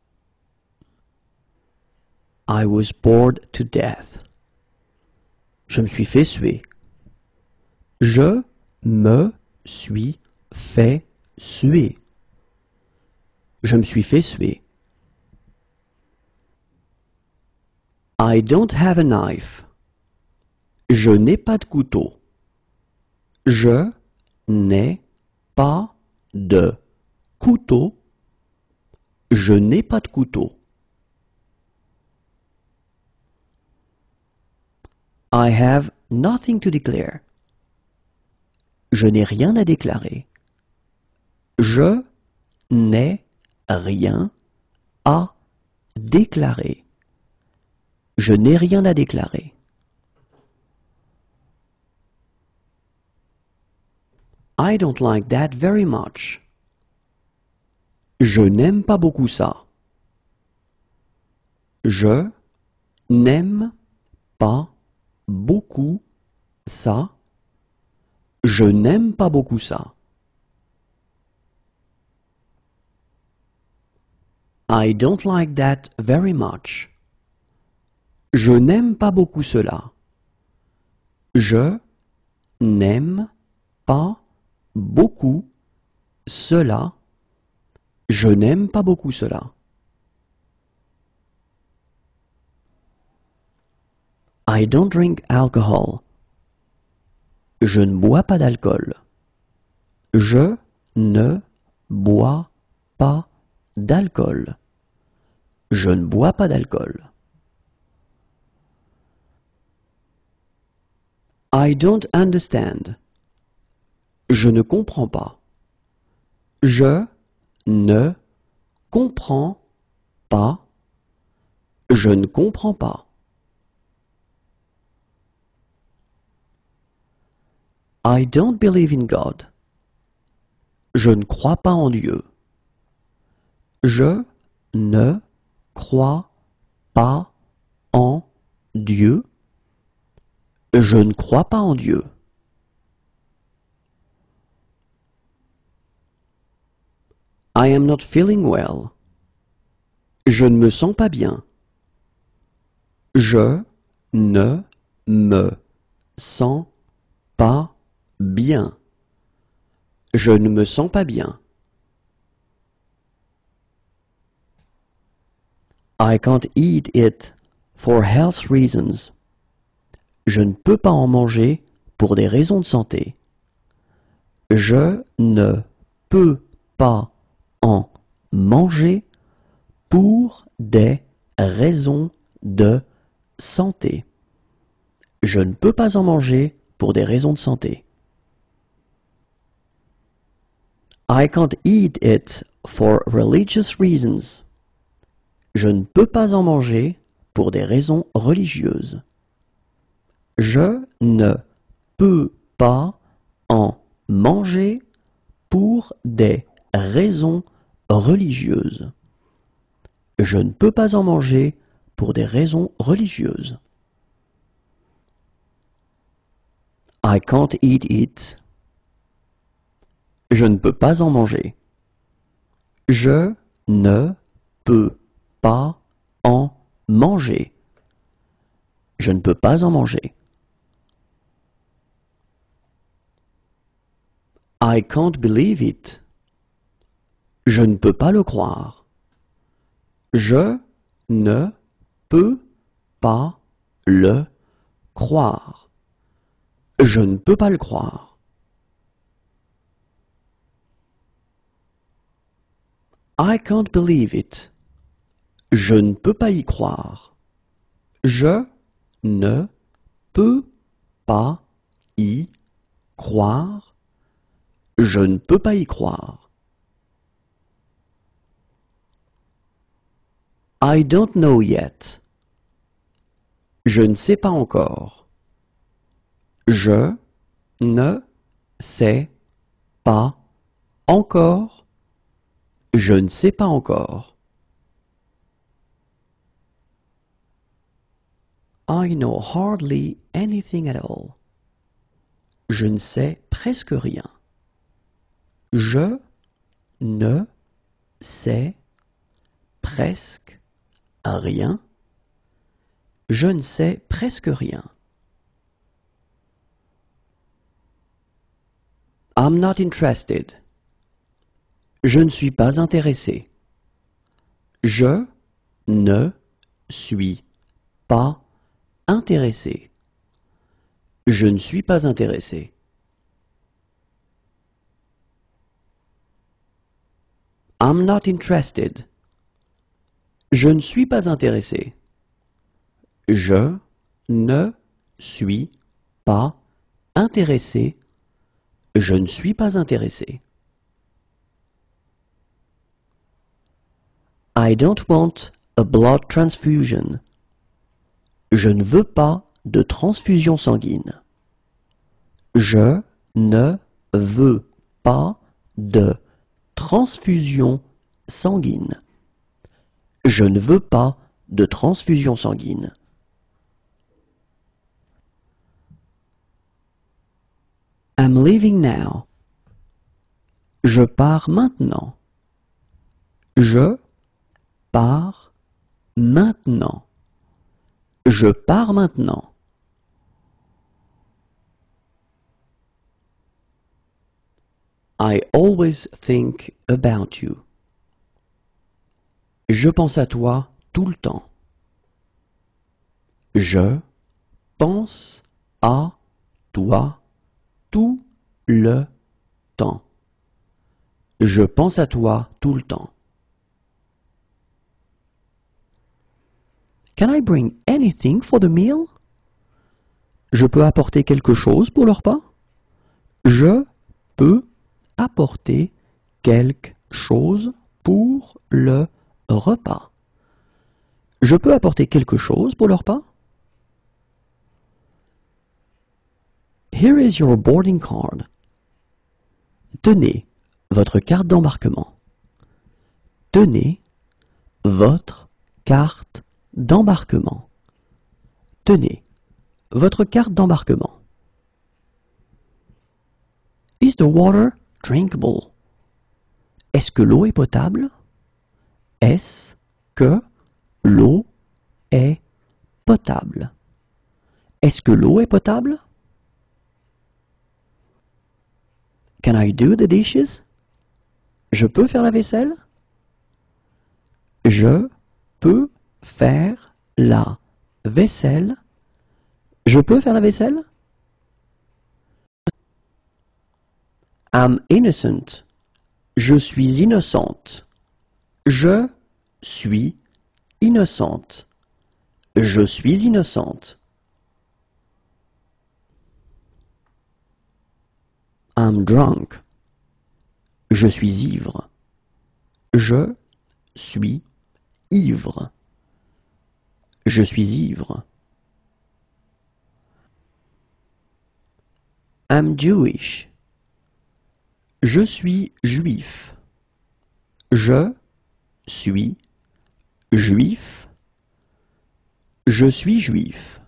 I was bored to death. Je me suis fait suer. Je me suis fait suer. Je me suis fait suer. I don't have a knife. Je n'ai pas de couteau. Je n'ai pas de couteau. Je n'ai pas de couteau. I have nothing to declare. Je n'ai rien à déclarer. Je n'ai rien à déclarer. Je n'ai rien à déclarer. I don't like that very much. Je n'aime pas beaucoup ça. Je n'aime pas beaucoup ça. Je n'aime pas beaucoup ça. I don't like that very much. Je n'aime pas beaucoup cela. Je n'aime pas beaucoup cela. Je n'aime pas beaucoup cela. I don't drink alcohol. Je ne bois pas d'alcool. Je ne bois pas d'alcool. Je ne bois pas d'alcool. I don't understand. Je ne comprends pas. Je ne comprends pas. Je ne comprends pas. I don't believe in God. Je ne crois pas en Dieu. Je ne crois pas en Dieu. Je ne crois pas en Dieu. I am not feeling well. Je ne me sens pas bien. Je ne me sens pas bien. Je ne me sens pas bien. I can't eat it for health reasons. Je ne peux pas en manger pour des raisons de santé. Je ne peux pas en manger pour des raisons de santé. Je ne peux pas en manger pour des raisons de santé. I can't eat it for religious reasons. Je ne peux pas en manger pour des raisons religieuses. Je ne peux pas en manger pour des raisons religieuses. Je ne peux pas en manger pour des raisons religieuses. I can't eat it. Je ne peux pas en manger. Je ne peux pas en manger. Je ne peux pas en manger. I can't believe it. Je ne peux pas le croire. Je ne peux pas le croire. Je ne peux pas le croire. I can't believe it. Je ne peux pas y croire. Je ne peux pas y croire. Je ne peux pas y croire. I don't know yet. Je ne sais pas encore. Je ne sais pas encore. Je ne sais pas encore. I know hardly anything at all. Je ne sais presque rien. Je ne sais presque rien. Je ne sais presque rien. I'm not interested. Je ne suis pas intéressé. Je ne suis pas intéressé. Je ne suis pas intéressé. I'm not interested. Je ne suis pas intéressé. Je ne suis pas intéressé. Je ne suis pas intéressé. I don't want a blood transfusion. Je ne veux pas de transfusion sanguine. Je ne veux pas de transfusion sanguine. Je ne veux pas de transfusion sanguine. I'm leaving now. Je pars maintenant. Je pars maintenant. Je pars maintenant. I always think about you. Je pense à toi tout le temps. Je pense à toi tout le temps. Je pense à toi tout le temps. Can I bring anything for the meal? Je peux apporter quelque chose pour le repas? Je peux apporter quelque chose pour le repas. Je peux apporter quelque chose pour le repas? Here is your boarding card. Tenez votre carte d'embarquement. Tenez votre carte d'embarquement. Tenez votre carte d'embarquement. Is the water drinkable? Est-ce que l'eau est potable? Est-ce que l'eau est potable? Est-ce que l'eau est potable? Can I do the dishes? Je peux faire la vaisselle? Je peux faire la vaisselle? Je peux faire la vaisselle? I'm innocent. Je suis innocente. Je suis innocente. Je suis innocente. I'm drunk. Je suis ivre. Je suis ivre. Je suis ivre. I'm Jewish. Je suis juif. Je suis juif. Je suis juif.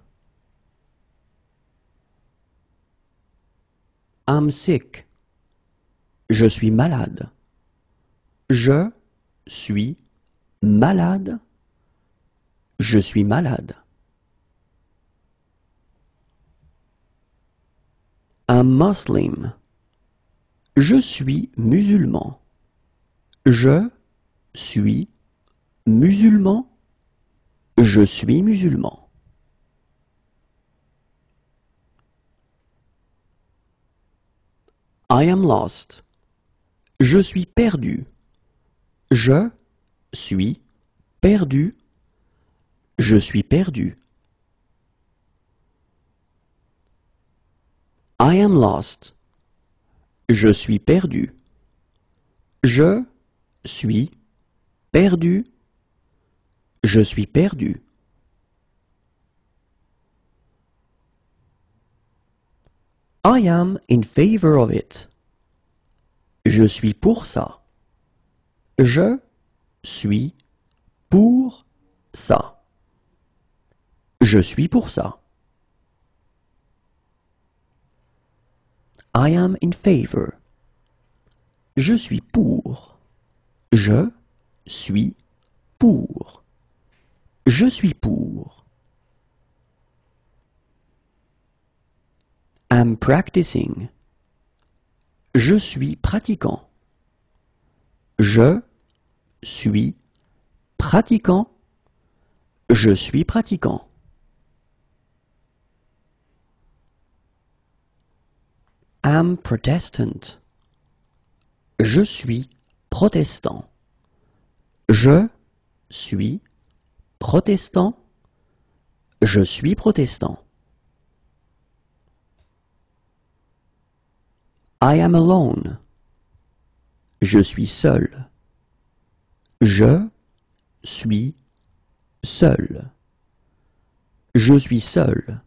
I'm sick. Je suis malade. Je suis malade. Je suis malade. I'm Muslim. Je suis musulman. Je suis musulman. Je suis musulman. I am lost. Je suis perdu. Je suis perdu. Je suis perdu. I am lost. Je suis perdu. Je suis perdu. Je suis perdu. I am in favor of it. Je suis pour ça. Je suis pour ça. Je suis pour ça. I am in favor. Je suis pour. Je suis pour. Je suis pour. I'm practicing. Je suis pratiquant. Je suis pratiquant. Je suis pratiquant. I'm Protestant. Je suis protestant. Je suis protestant. Je suis protestant. I am alone. Je suis seul. Je suis seul. Je suis seul.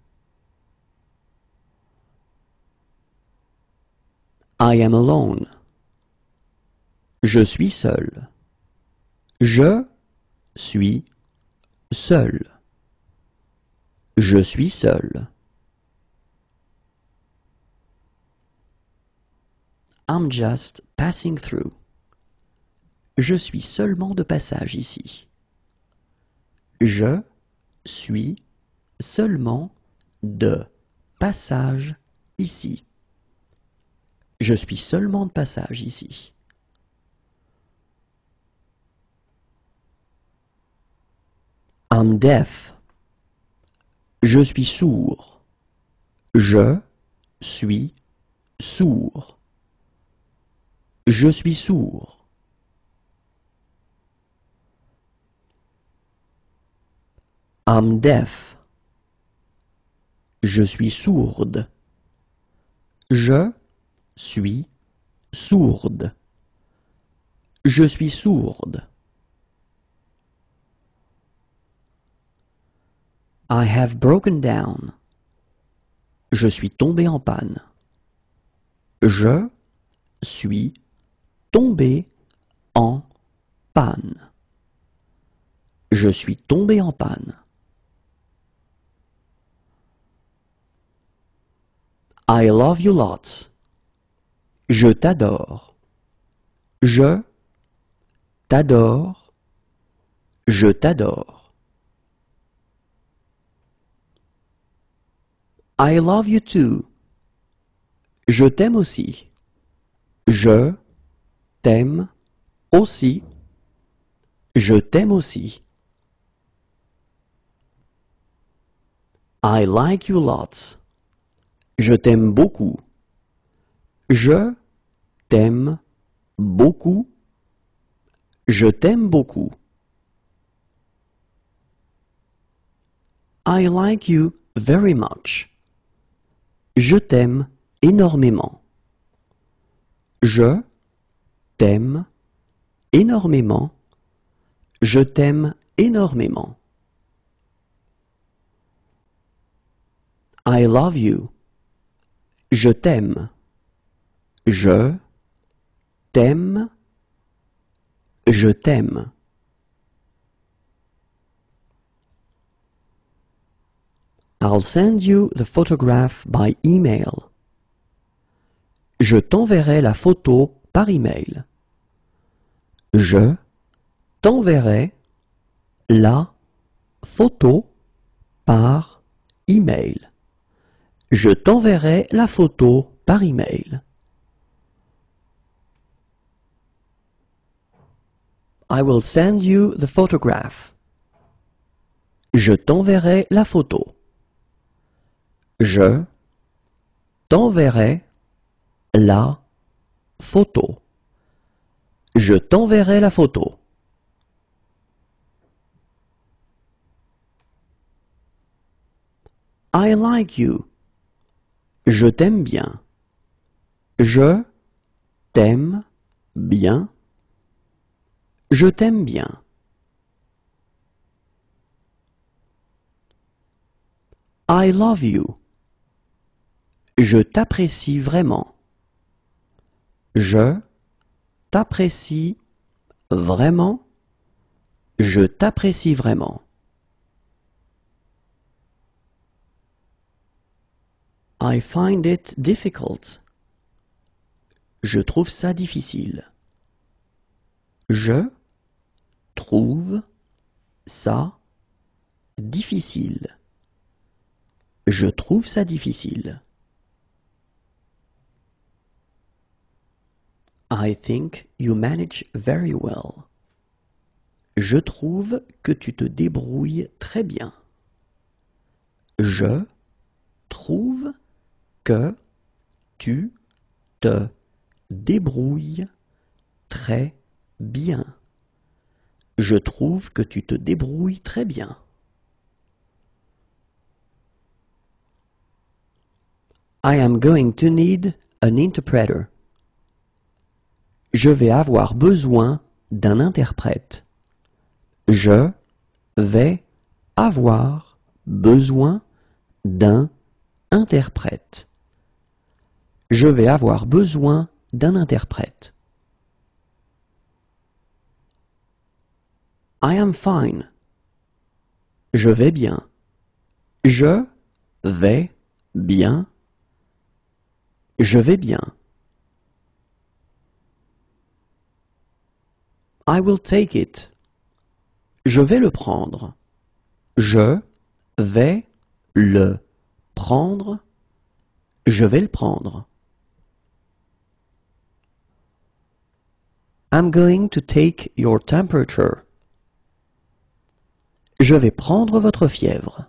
I am alone. Je suis seul. Je suis seul. Je suis seul. I'm just passing through. Je suis seulement de passage ici. Je suis seulement de passage ici. Je suis seulement de passage ici. I'm deaf. Je suis sourd. Je suis sourd. Je suis sourd. I'm deaf. Je suis sourde. Je suis sourde. Je suis sourde. I have broken down. Je suis tombé en panne. Je suis tombé en panne. Je suis tombé en panne. I love you lots. Je t'adore. Je t'adore. Je t'adore. I love you too. Je t'aime aussi. Je t'aime aussi. Je t'aime aussi. I like you lots. Je t'aime beaucoup. Je t'aime beaucoup. Je t'aime beaucoup. I like you very much. Je t'aime énormément. Je t'aime énormément. Je t'aime énormément. I love you. Je t'aime. Je t'aime. Je t'aime. I'll send you the photograph by email. Je t'enverrai la photo par email. Je t'enverrai la photo par email. Je t'enverrai la photo par email. I will send you the photograph. Je t'enverrai la photo. Je t'enverrai la photo. Je t'enverrai la photo. I like you. Je t'aime bien. Je t'aime bien. Je t'aime bien. I love you. Je t'apprécie vraiment. Je t'apprécie vraiment. Je t'apprécie vraiment. I find it difficult. Je trouve ça difficile. Je trouve ça difficile. Je trouve ça difficile. I think you manage very well. Je trouve que tu te débrouilles très bien. Je trouve que tu te débrouilles très bien. Je trouve que tu te débrouilles très bien. I am going to need an interpreter. Je vais avoir besoin d'un interprète. Je vais avoir besoin d'un interprète. Je vais avoir besoin d'un interprète. I am fine. Je vais bien. Je vais bien. Je vais bien. I will take it. Je vais le prendre. Je vais le prendre. Je vais le prendre. I'm going to take your temperature. Je vais prendre votre fièvre.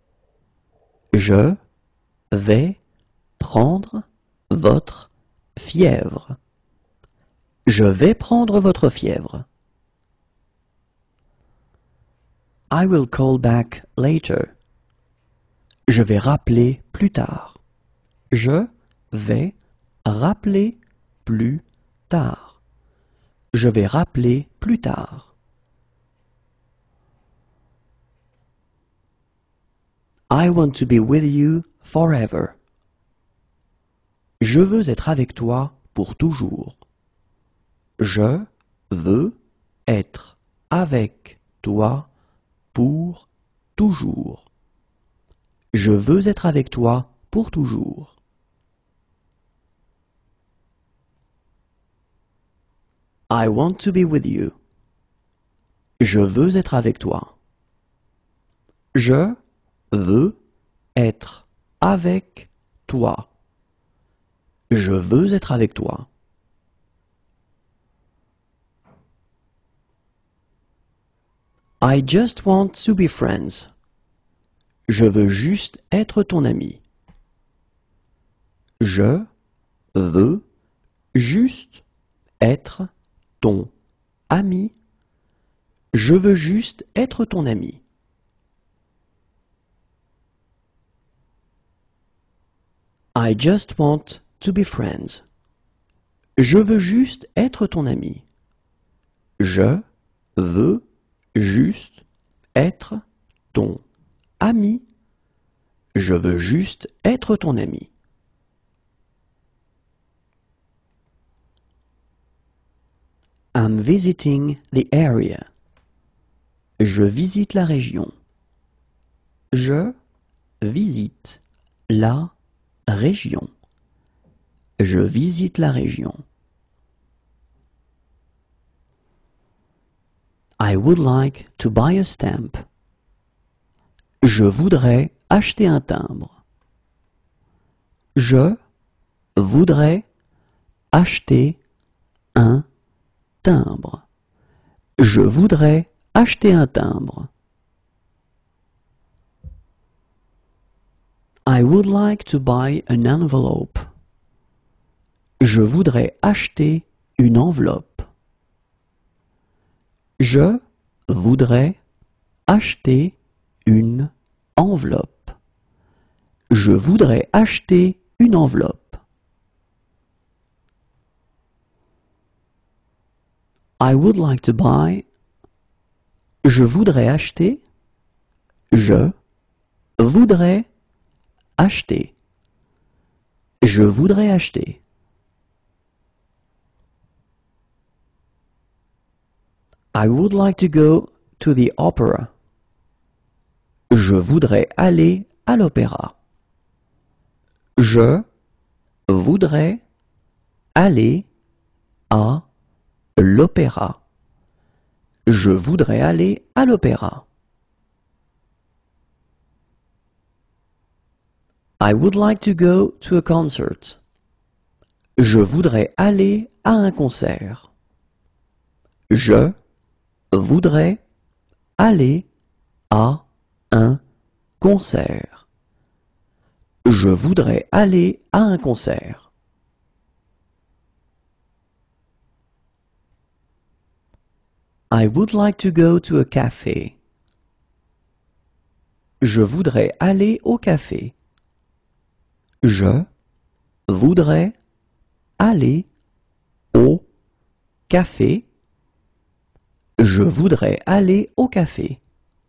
Je vais prendre votre fièvre. Je vais prendre votre fièvre. I will call back later. Je vais rappeler plus tard. Je vais rappeler plus tard. Je vais rappeler plus tard. I want to be with you forever. Je veux être avec toi pour toujours. Je veux être avec toi pour toujours. Je veux être avec toi pour toujours. I want to be with you. Je veux être avec toi. Je veux être avec toi. Je veux être avec toi. I just want to be friends. Je veux juste être ton ami. Je veux juste être ton ami. Je veux juste être ton ami. I just want to be friends. Je veux juste être ton ami. Je veux juste être ton ami. Je veux juste être ton ami. I'm visiting the area. Je visite la région. Je visite la région. Je visite la région. I would like to buy a stamp. Je voudrais acheter un timbre. Je voudrais acheter un timbre. Je voudrais acheter un timbre. I would like to buy an envelope. Je voudrais acheter une enveloppe. Je voudrais acheter une enveloppe. Je voudrais acheter une enveloppe. I would like to buy. Je voudrais acheter. Je voudrais acheter. Je voudrais acheter. I would like to go to the opera. Je voudrais aller à l'opéra. Je voudrais aller à l'opéra. Je voudrais aller à l'opéra. I would like to go to a concert. Je voudrais aller à un concert. Je voudrais aller à un concert. Je voudrais aller à un concert. I would like to go to a café. Je voudrais aller au café. Je voudrais aller au café. Je voudrais aller au café.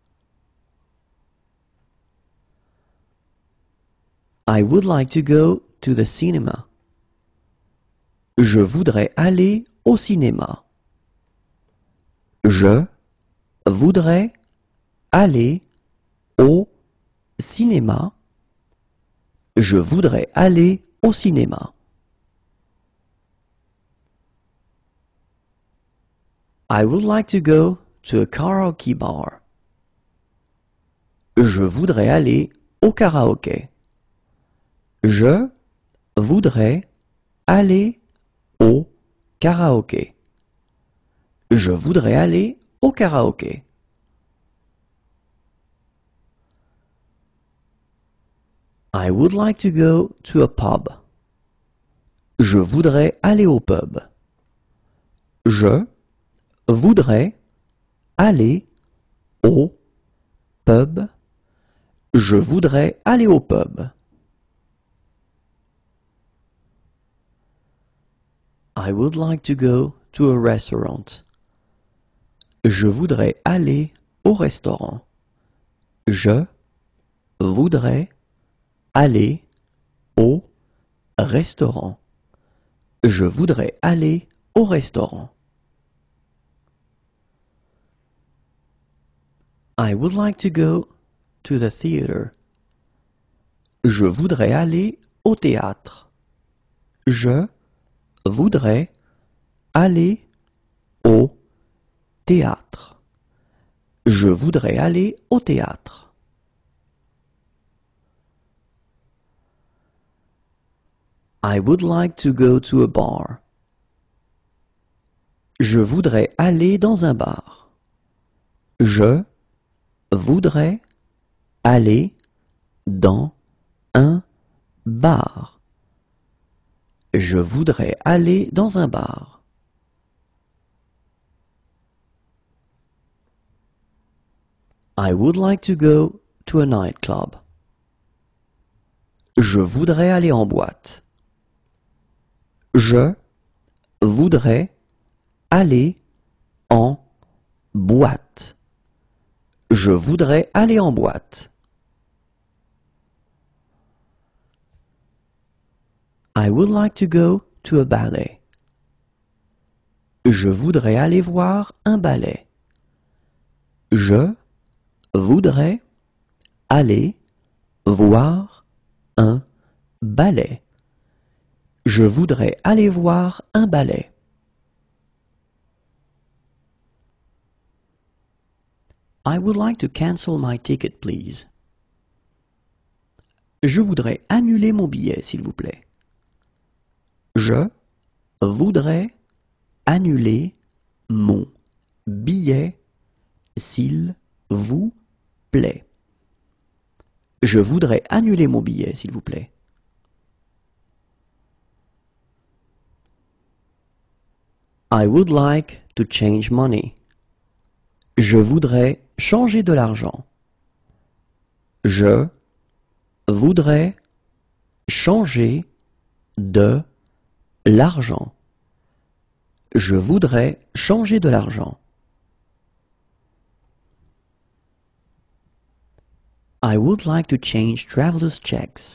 I would like to go to the cinema. Je voudrais aller au cinéma. Je voudrais aller au cinéma. Je voudrais aller au cinéma. I would like to go to a karaoke bar. Je voudrais aller au karaoké. Je voudrais aller au karaoké. Je voudrais aller au karaoké. I would like to go to a pub. Je voudrais aller au pub. Je voudrais aller au pub. Je voudrais aller au pub. I would like to go to a restaurant. Je voudrais aller au restaurant. Je voudrais aller au restaurant. Je voudrais aller au restaurant. I would like to go to the theater. Je voudrais aller au théâtre. Je voudrais aller au théâtre. Je voudrais aller au théâtre. I would like to go to a bar. Je voudrais aller dans un bar. Je voudrais aller dans un bar. Je voudrais aller dans un bar. I would like to go to a nightclub. Je voudrais aller en boîte. Je voudrais aller en boîte. Je voudrais aller en boîte. I would like to go to a ballet. Je voudrais aller voir un ballet. Je voudrais aller voir un ballet. Je voudrais aller voir un ballet. I would like to cancel my ticket, please. Je voudrais annuler mon billet, s'il vous plaît. Je voudrais annuler mon billet, s'il vous plaît. Je voudrais annuler mon billet, s'il vous plaît. I would like to change money. Je voudrais changer de l'argent. Je voudrais changer de l'argent. Je voudrais changer de l'argent. I would like to change traveler's checks.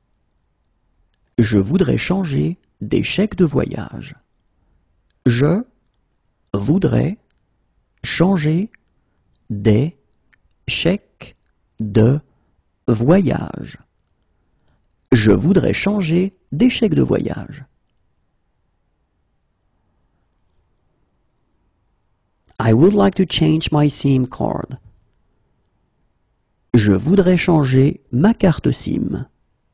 Je voudrais changer des chèques de voyage. Je voudrais changer des chèques de voyage. Je voudrais changer des chèques de voyage. I would like to change my SIM card. Je voudrais changer ma carte SIM.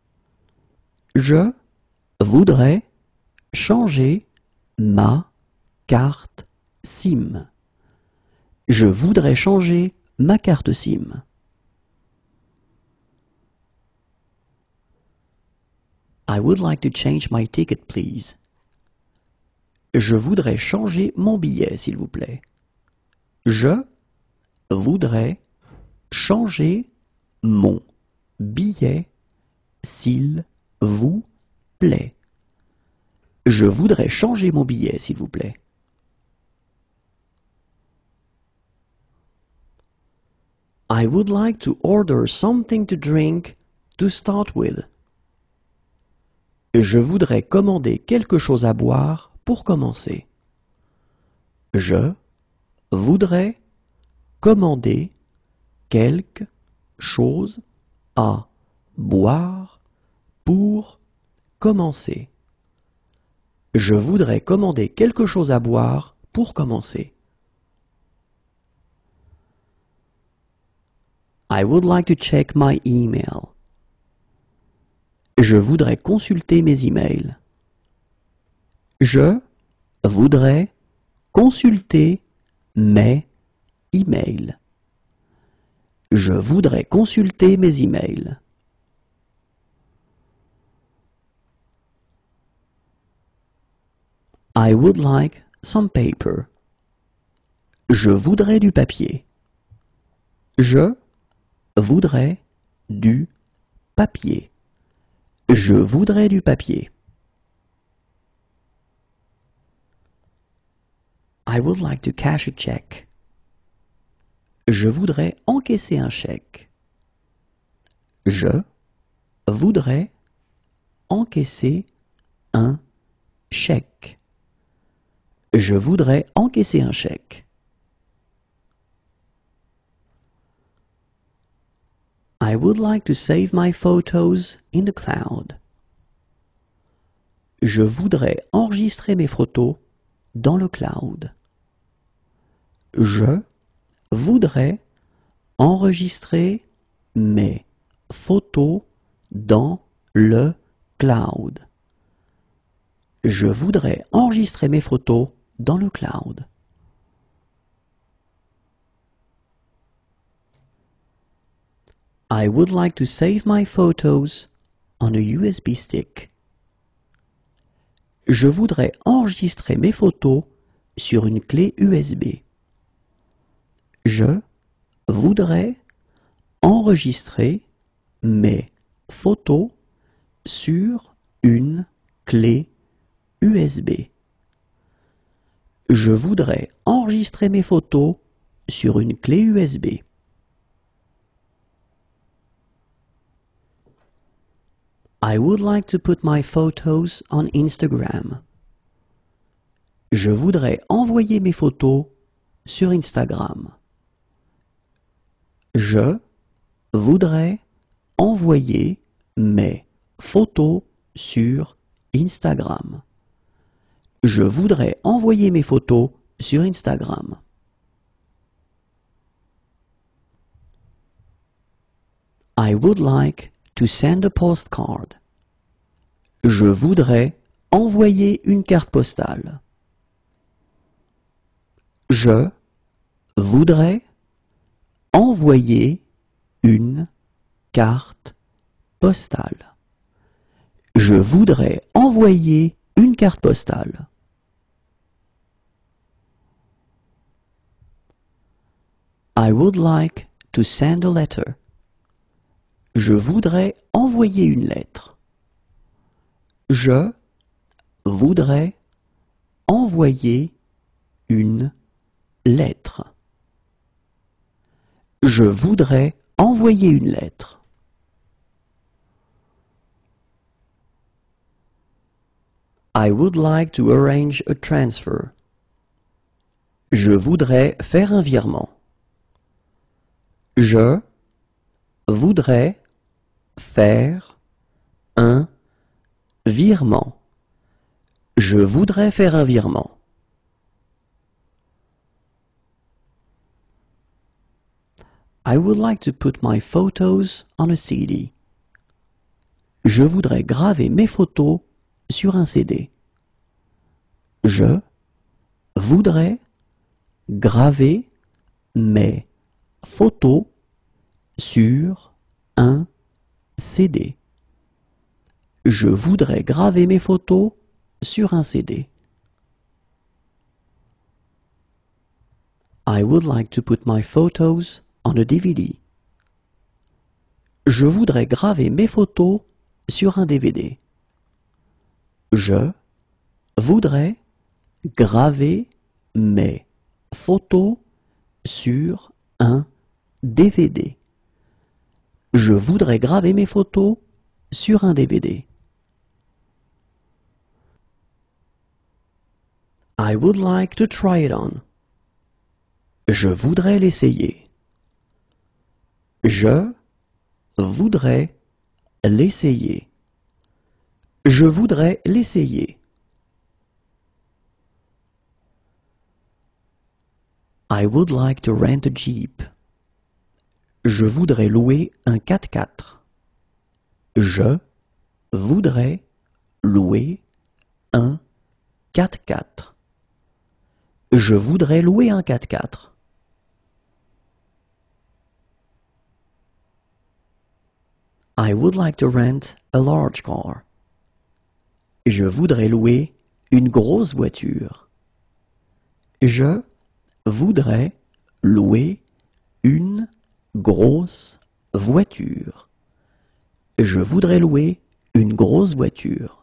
Je voudrais changer ma carte SIM. Je voudrais changer ma carte SIM. I would like to change my ticket, please. Je voudrais changer mon billet, s'il vous plaît. Je voudrais changer mon billet, s'il vous plaît. Je voudrais changer mon billet, s'il vous plaît. I would like to order something to drink to start with. Je voudrais commander quelque chose à boire pour commencer. Je voudrais commander quelque chose à boire pour commencer. Je voudrais commander quelque chose à boire pour commencer. I would like to check my email. Je voudrais consulter mes emails. Je voudrais consulter mes emails. Je voudrais consulter mes emails. I would like some paper. Je voudrais du papier. Je voudrais du papier. Je voudrais du papier. I would like to cash a check. Je voudrais encaisser un chèque. Je voudrais encaisser un chèque. Je voudrais encaisser un chèque. I would like to save my photos in the cloud. Je voudrais enregistrer mes photos dans le cloud. Je voudrais enregistrer mes photos dans le cloud. Je voudrais enregistrer mes photos dans le cloud. I would like to save my photos on a USB stick. Je voudrais enregistrer mes photos sur une clé USB. Je voudrais enregistrer mes photos sur une clé USB. Je voudrais enregistrer mes photos sur une clé USB. I would like to put my photos on Instagram. Je voudrais envoyer mes photos sur Instagram. Je voudrais envoyer mes photos sur Instagram. Je voudrais envoyer mes photos sur Instagram. I would like to send a postcard. Je voudrais envoyer une carte postale. Je voudrais envoyer une carte postale. Je voudrais envoyer une carte postale. I would like to send a letter. Je voudrais envoyer une lettre. Je voudrais envoyer une lettre. Je voudrais envoyer une lettre. I would like to arrange a transfer. Je voudrais faire un virement. Je voudrais faire un virement. Je voudrais faire un virement. I would like to put my photos on a CD. Je voudrais graver mes photos sur un CD. Je voudrais graver mes photos sur un CD. Je voudrais graver mes photos sur un CD. I would like to put my photos on a DVD. Je voudrais graver mes photos sur un DVD. Je voudrais graver mes photos sur un DVD. Je voudrais graver mes photos sur un DVD. I would like to try it on. Je voudrais l'essayer. Je voudrais l'essayer. Je voudrais l'essayer. I would like to rent a Jeep. Je voudrais louer un 4x4. Je voudrais louer un 4x4. Je voudrais louer un 4x4. I would like to rent a large car. Je voudrais louer une grosse voiture. Je voudrais louer une grosse voiture. Je voudrais louer une grosse voiture.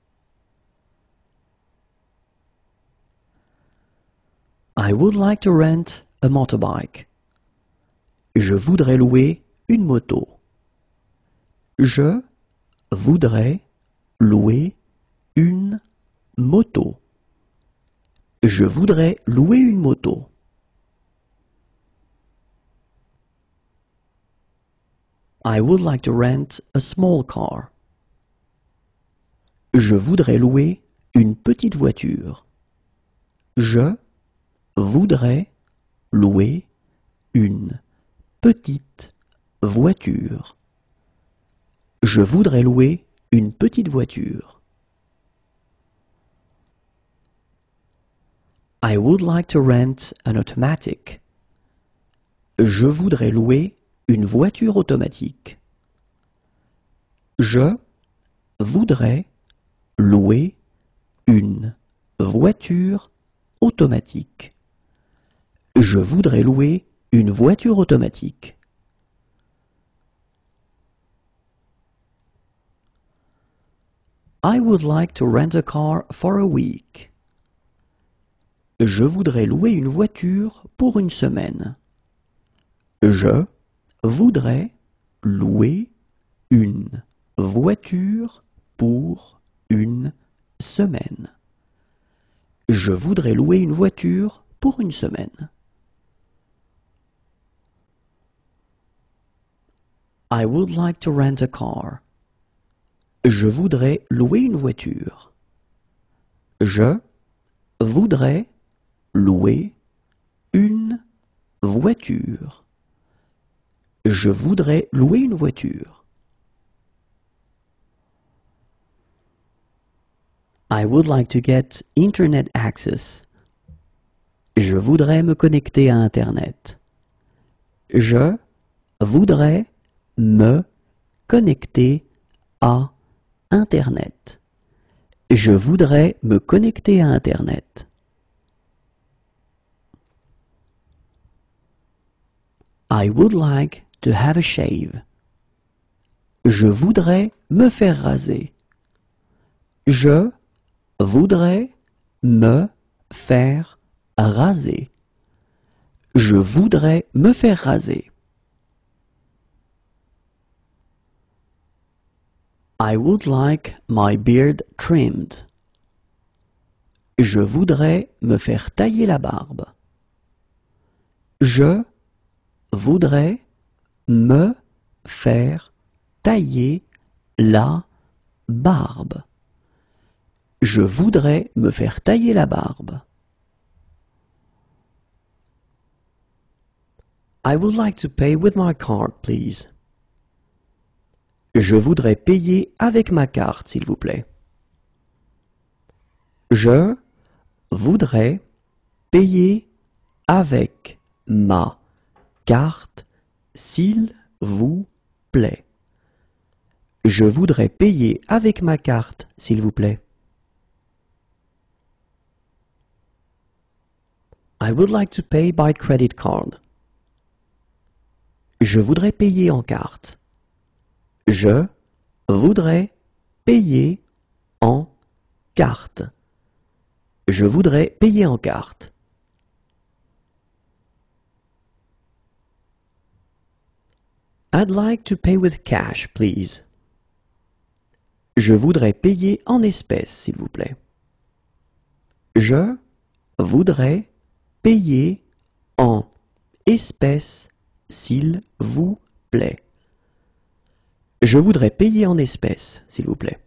I would like to rent a motorbike. Je voudrais louer une moto. Je voudrais louer une moto. Je voudrais louer une moto. I would like to rent a small car. Je voudrais louer une petite voiture. Je voudrais louer une petite voiture. Je voudrais louer une petite voiture. I would like to rent an automatic. Je voudrais louer une voiture automatique. Je voudrais louer une voiture automatique. Je voudrais louer une voiture automatique. I would like to rent a car for a week. Je voudrais louer une voiture pour une semaine. Je voudrais louer une voiture pour une semaine. Je voudrais louer une voiture pour une semaine. I would like to rent a car. Je voudrais louer une voiture. Je voudrais louer une voiture. Je voudrais louer une voiture. I would like to get internet access. Je voudrais me connecter à Internet. Je voudrais me connecter à Internet. Je voudrais me connecter à Internet. I would like to have a shave. Je voudrais me faire raser. Je voudrais me faire raser. Je voudrais me faire raser. I would like my beard trimmed. Je voudrais me faire tailler la barbe. Je voudrais me faire tailler la barbe. Je voudrais me faire tailler la barbe. I would like to pay with my card, please. Je voudrais payer avec ma carte, s'il vous plaît. Je voudrais payer avec ma carte, s'il vous plaît. Je voudrais payer avec ma carte, s'il vous plaît. I would like to pay by credit card. Je voudrais payer en carte. Je voudrais payer en carte. Je voudrais payer en carte. I'd like to pay with cash, please. Je voudrais payer en espèces, s'il vous plaît. Je voudrais payer en espèces, s'il vous plaît. Je voudrais payer en espèces, s'il vous plaît.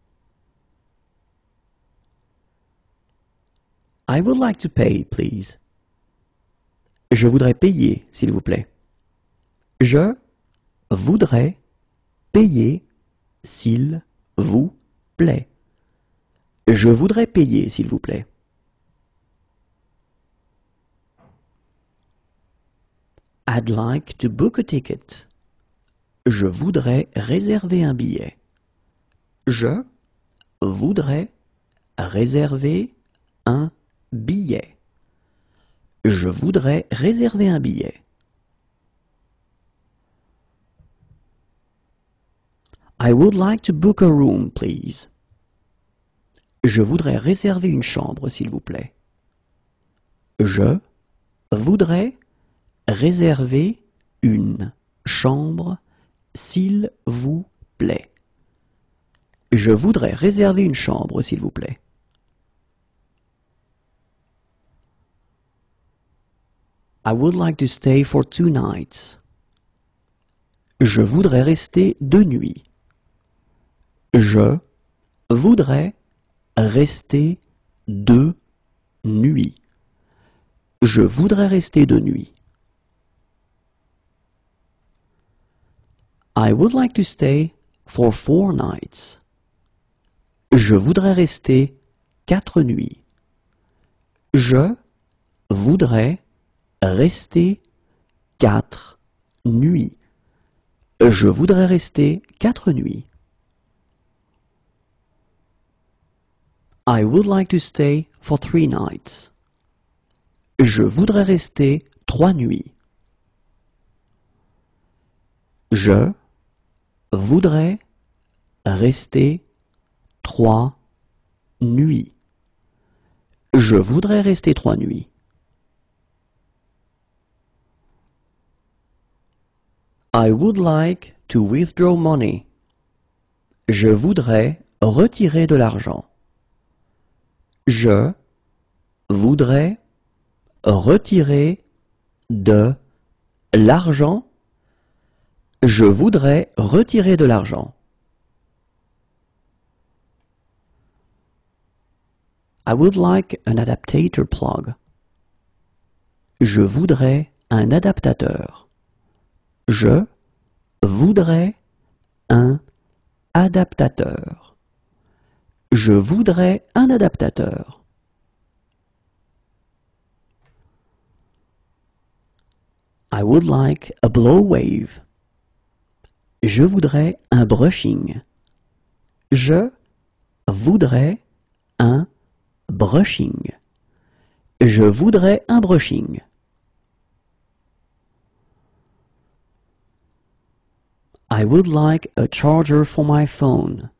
I would like to pay, please. Je voudrais payer, s'il vous plaît. Je voudrais payer, s'il vous plaît. Je voudrais payer, s'il vous plaît. I'd like to book a ticket. Je voudrais réserver un billet. Je voudrais réserver un billet. Je voudrais réserver un billet. I would like to book a room, please. Je voudrais réserver une chambre, s'il vous plaît. Je voudrais réserver une chambre, s'il vous plaît. Je voudrais réserver une chambre, s'il vous plaît. I would like to stay for 2 nights. Je voudrais rester 2 nuits. Je voudrais rester 2 nuits. Je voudrais rester 2 nuits. I would like to stay for 4 nights. Je voudrais rester 4 nuits. Je voudrais rester 4 nuits. Je voudrais rester 4 nuits. I would like to stay for 3 nights. Je voudrais rester 3 nuits. Je voudrais rester 3 nuits. Je voudrais rester 3 nuits. I would like to withdraw money. Je voudrais retirer de l'argent. Je voudrais retirer de l'argent. Je voudrais retirer de l'argent. I would like an adaptator plug. Je voudrais un adaptateur. Je voudrais un adaptateur. Je voudrais un adaptateur. I would like a blow wave. Je voudrais un brushing. Je voudrais un brushing. Je voudrais un brushing. I would like a charger for my phone.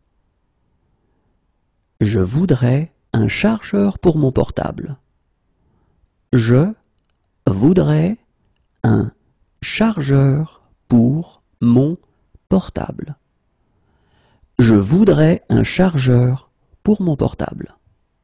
Je voudrais un chargeur pour mon portable. Je voudrais un chargeur pour mon portable. Je voudrais un chargeur pour mon portable.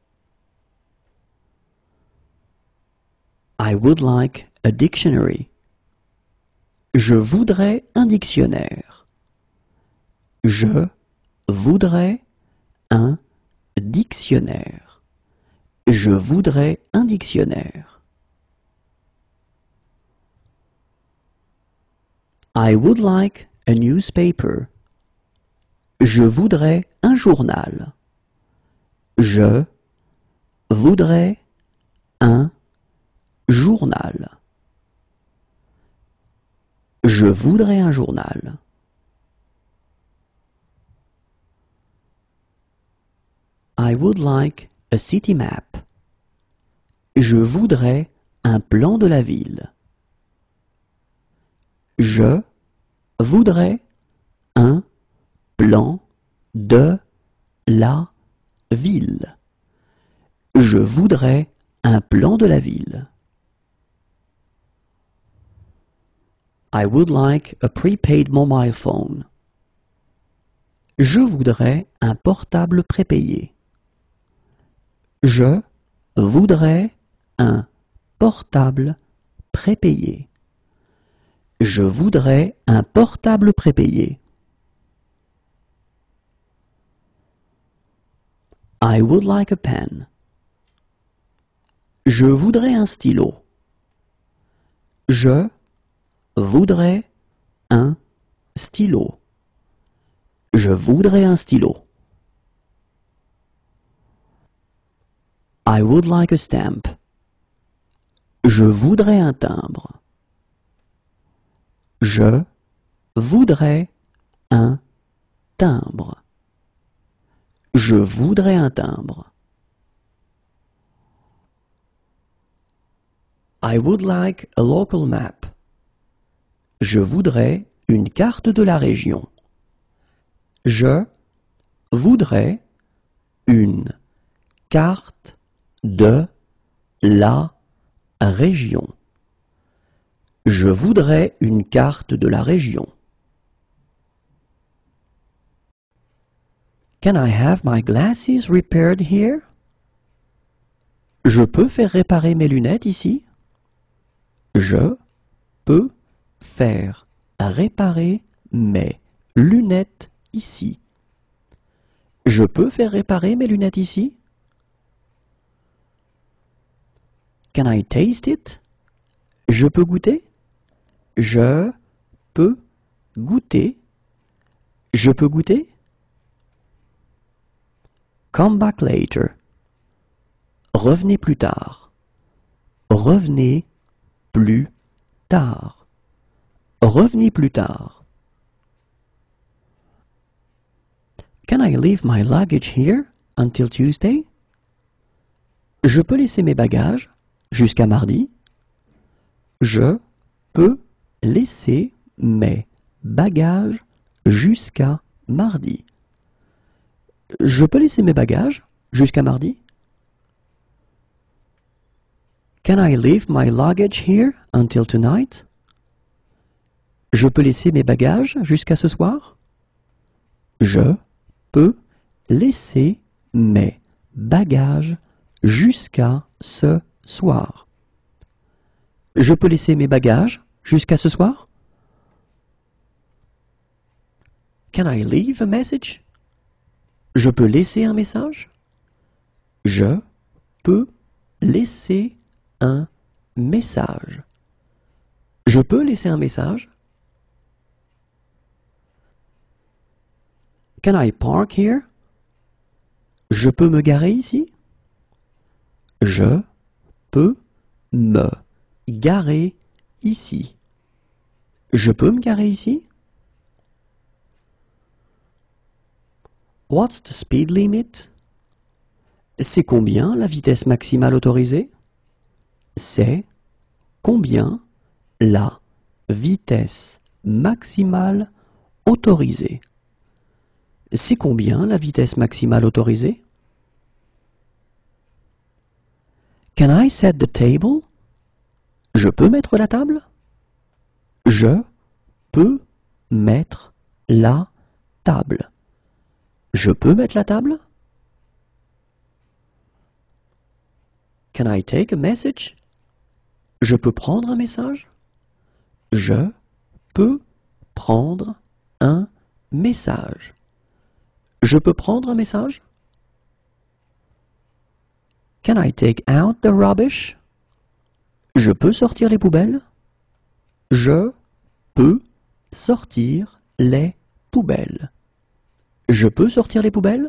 I would like a dictionary. Je voudrais un dictionnaire. Je voudrais un dictionnaire. Je voudrais un dictionnaire. I would like a newspaper. Je voudrais un journal. Je voudrais un journal. Je voudrais un journal. I would like a city map. Je voudrais un plan de la ville. Je voudrais un plan de la ville. Je voudrais un plan de la ville. I would like a prepaid mobile phone. Je voudrais un portable prépayé. Je voudrais un portable prépayé. Je voudrais un portable prépayé. I would like a pen. Je voudrais un stylo. Je voudrais un stylo. Je voudrais un stylo. I would like a stamp. Je voudrais un timbre. Je voudrais un timbre. Je voudrais un timbre. I would like a local map. Je voudrais une carte de la région. Je voudrais une carte de la région. Je voudrais une carte de la région. Can I have my glasses repaired here? Je peux faire réparer mes lunettes ici? Je peux faire réparer mes lunettes ici. Je peux faire réparer mes lunettes ici? Can I taste it? Je peux goûter? Je peux goûter? Je peux goûter? Come back later. Revenez plus tard. Revenez plus tard. Revenez plus tard. Can I leave my luggage here until Tuesday? Je peux laisser mes bagages jusqu'à mardi? Je peux laisser mes bagages jusqu'à mardi. Je peux laisser mes bagages jusqu'à mardi? Can I leave my luggage here until tonight? Je peux laisser mes bagages jusqu'à ce soir? Je peux laisser mes bagages jusqu'à ce soir. Je peux laisser mes bagages jusqu'à ce soir? Can I leave a message? Je peux laisser un message? Je peux laisser un message. Je peux laisser un message? Can I park here? Je peux me garer ici? Je peux me garer ici. Je peux me garer ici? What's the speed limit? C'est combien la vitesse maximale autorisée? C'est combien la vitesse maximale autorisée? C'est combien la vitesse maximale autorisée? Can I set the table? Je peux mettre la table? Je peux mettre la table. Je peux mettre la table? Can I take a message? Je peux prendre un message? Je peux prendre un message. Je peux prendre un message? Can I take out the rubbish? Je peux sortir les poubelles? Je peux sortir les poubelles. Je peux sortir les poubelles?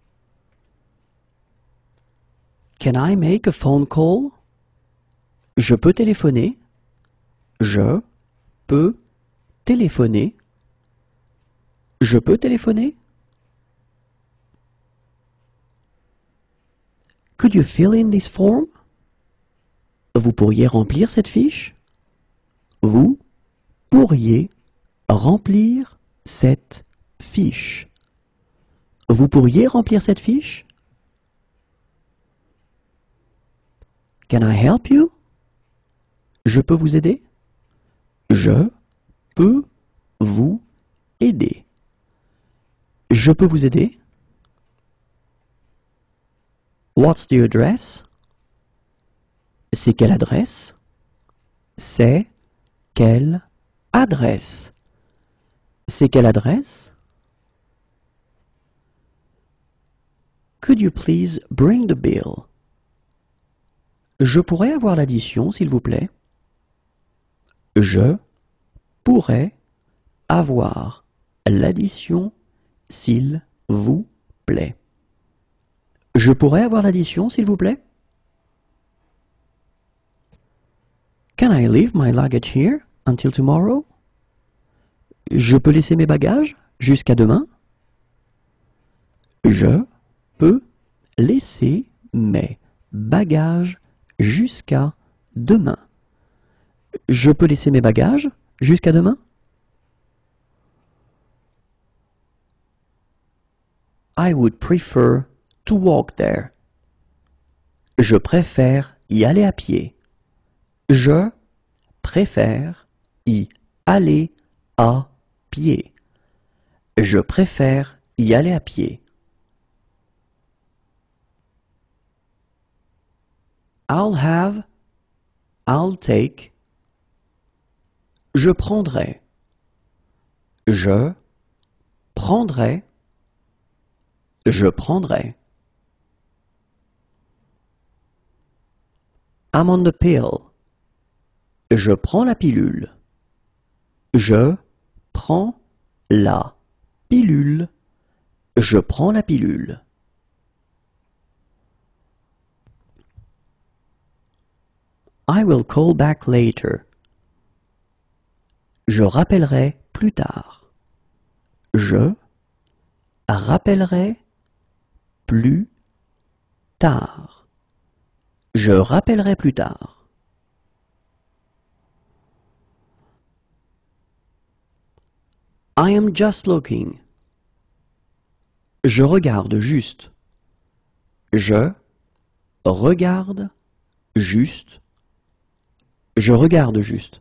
Can I make a phone call? Je peux téléphoner? Je peux téléphoner? Je peux téléphoner? Could you fill in this form? Vous pourriez remplir cette fiche? Vous pourriez remplir cette fiche. Vous pourriez remplir cette fiche? Can I help you? Je peux vous aider? Je peux vous aider. Je peux vous aider? What's the address? C'est quelle adresse? C'est quelle adresse? C'est quelle adresse? Could you please bring the bill? Je pourrais avoir l'addition, s'il vous plaît? Je pourrais avoir l'addition, s'il vous plaît. Je pourrais avoir l'addition, s'il vous plaît? Can I leave my luggage here until tomorrow? Je peux laisser mes bagages jusqu'à demain? Je peux laisser mes bagages jusqu'à demain. Je peux laisser mes bagages jusqu'à demain? I would prefer to walk there. Je préfère y aller à pied. Je préfère y aller à pied. Je préfère y aller à pied. I'll have, I'll take. Je prendrai. Je prendrai. Je prendrai. I'm on the pill. Je prends la pilule. Je prends la pilule. Je prends la pilule. I will call back later. Je rappellerai plus tard. Je rappellerai plus tard. Je rappellerai plus tard. I am just looking. Je regarde juste. Je regarde juste. Je regarde juste.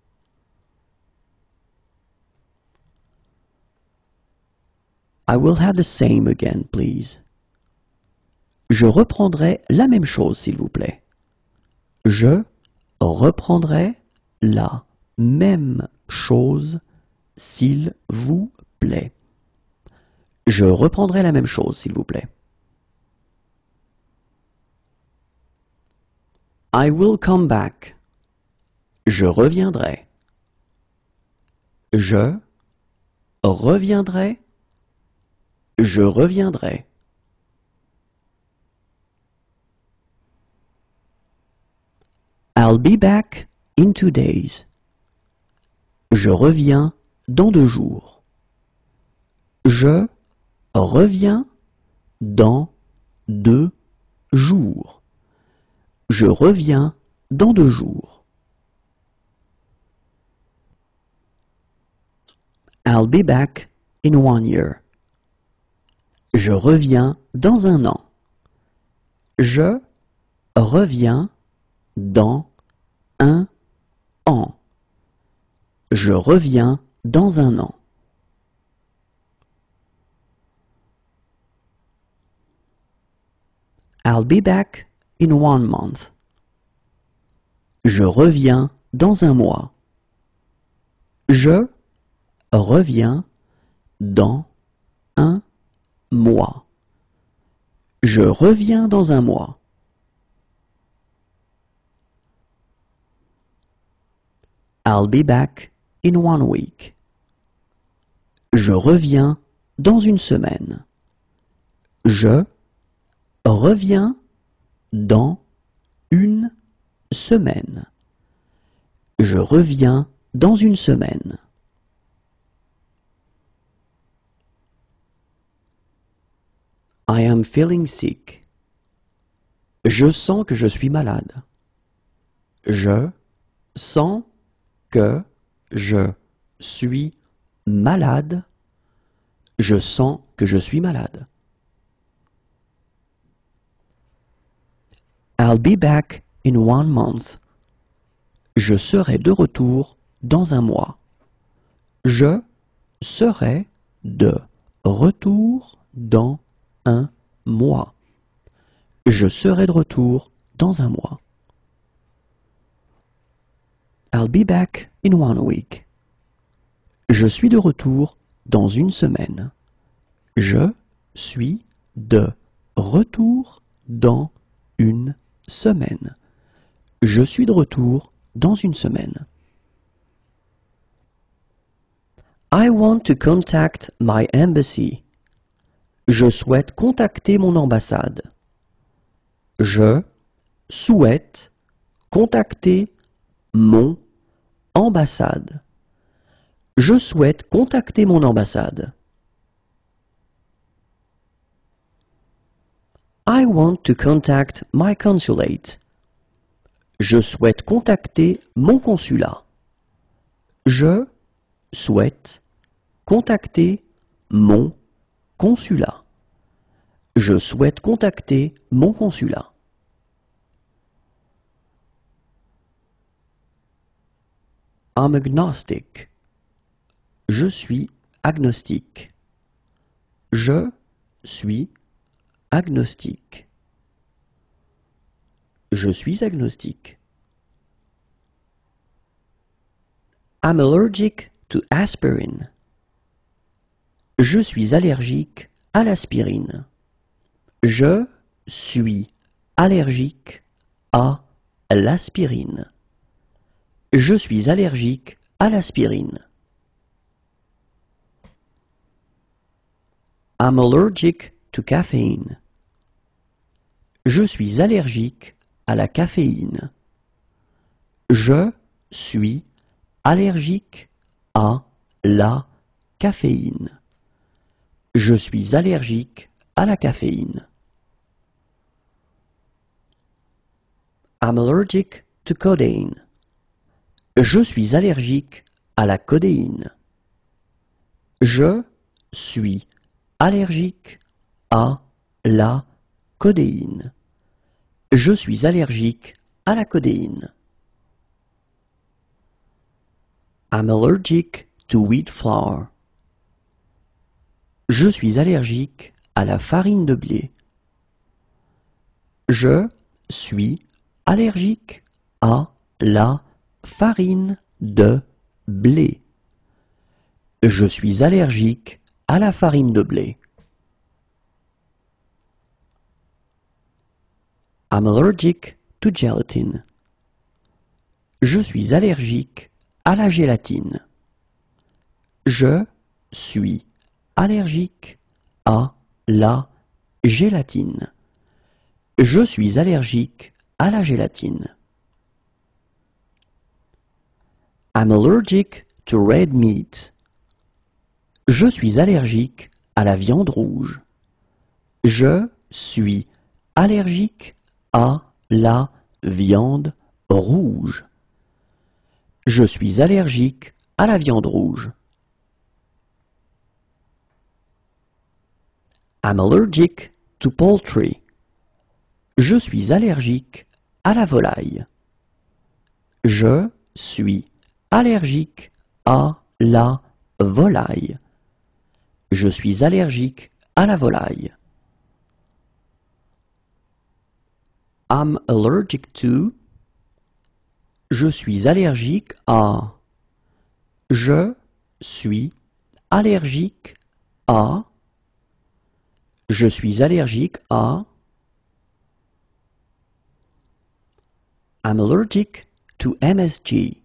I will have the same again, please. Je reprendrai la même chose, s'il vous plaît. Je reprendrai la même chose, s'il vous plaît. Je reprendrai la même chose, s'il vous plaît. I will come back. Je reviendrai. Je reviendrai. Je reviendrai. I'll be back in 2 days. Je reviens dans 2 jours. Je reviens dans 2 jours. Je reviens dans 2 jours. I'll be back in 1 year. Je reviens dans 1 an. Je reviens dans 1 an. Je reviens dans 1 an. I'll be back in 1 month. Je reviens dans 1 mois. Je reviens dans 1 mois. Je reviens dans 1 mois. I'll be back in 1 week. Je reviens dans 1 semaine. Je reviens dans 1 semaine. Je reviens dans 1 semaine. I am feeling sick. Je sens que je suis malade. Je sens que je suis malade. Je sens que je suis malade. I'll be back in 1 month. Je serai de retour dans 1 mois. Je serai de retour dans 1 mois. Je serai de retour dans 1 mois. I'll be back in 1 week. Je suis de retour dans 1 semaine. Je suis de retour dans 1 semaine. Je suis de retour dans 1 semaine. I want to contact my embassy. Je souhaite contacter mon ambassade. Je souhaite contacter mon ambassade. Je souhaite contacter mon ambassade. I want to contact my consulate. Je souhaite contacter mon consulat. Je souhaite contacter mon consulat. Je souhaite contacter mon consulat. I'm agnostic. Je suis agnostique. Je suis agnostique. Je suis agnostique. I'm allergic to aspirin. Je suis allergique à l'aspirine. Je suis allergique à l'aspirine. Je suis allergique à l'aspirine. I'm allergic to caffeine. Je suis allergique à la caféine. Je suis allergique à la caféine. Je suis allergique à la caféine. I'm allergic to codeine. Je suis allergique à la codéine. Je suis allergique à la codéine. Je suis allergique à la codéine. I'm allergic to wheat flour. Je suis allergique à la farine de blé. Je suis allergique à la farine de blé. Je suis allergique à la farine de blé. I'm allergic to gelatin. Je suis allergique à la gélatine. Je suis allergique à la gélatine. Je suis allergique à la gélatine. I'm allergic to red meat. Je suis allergique à la viande rouge. Je suis allergique à la viande rouge. Je suis allergique à la viande rouge. I'm allergic to poultry. Je suis allergique à la volaille. Je suis allergique à la volaille. Je suis allergique à la volaille. I'm allergic to. Je suis allergique à. Je suis allergique à. Je suis allergique à. I'm allergic to MSG.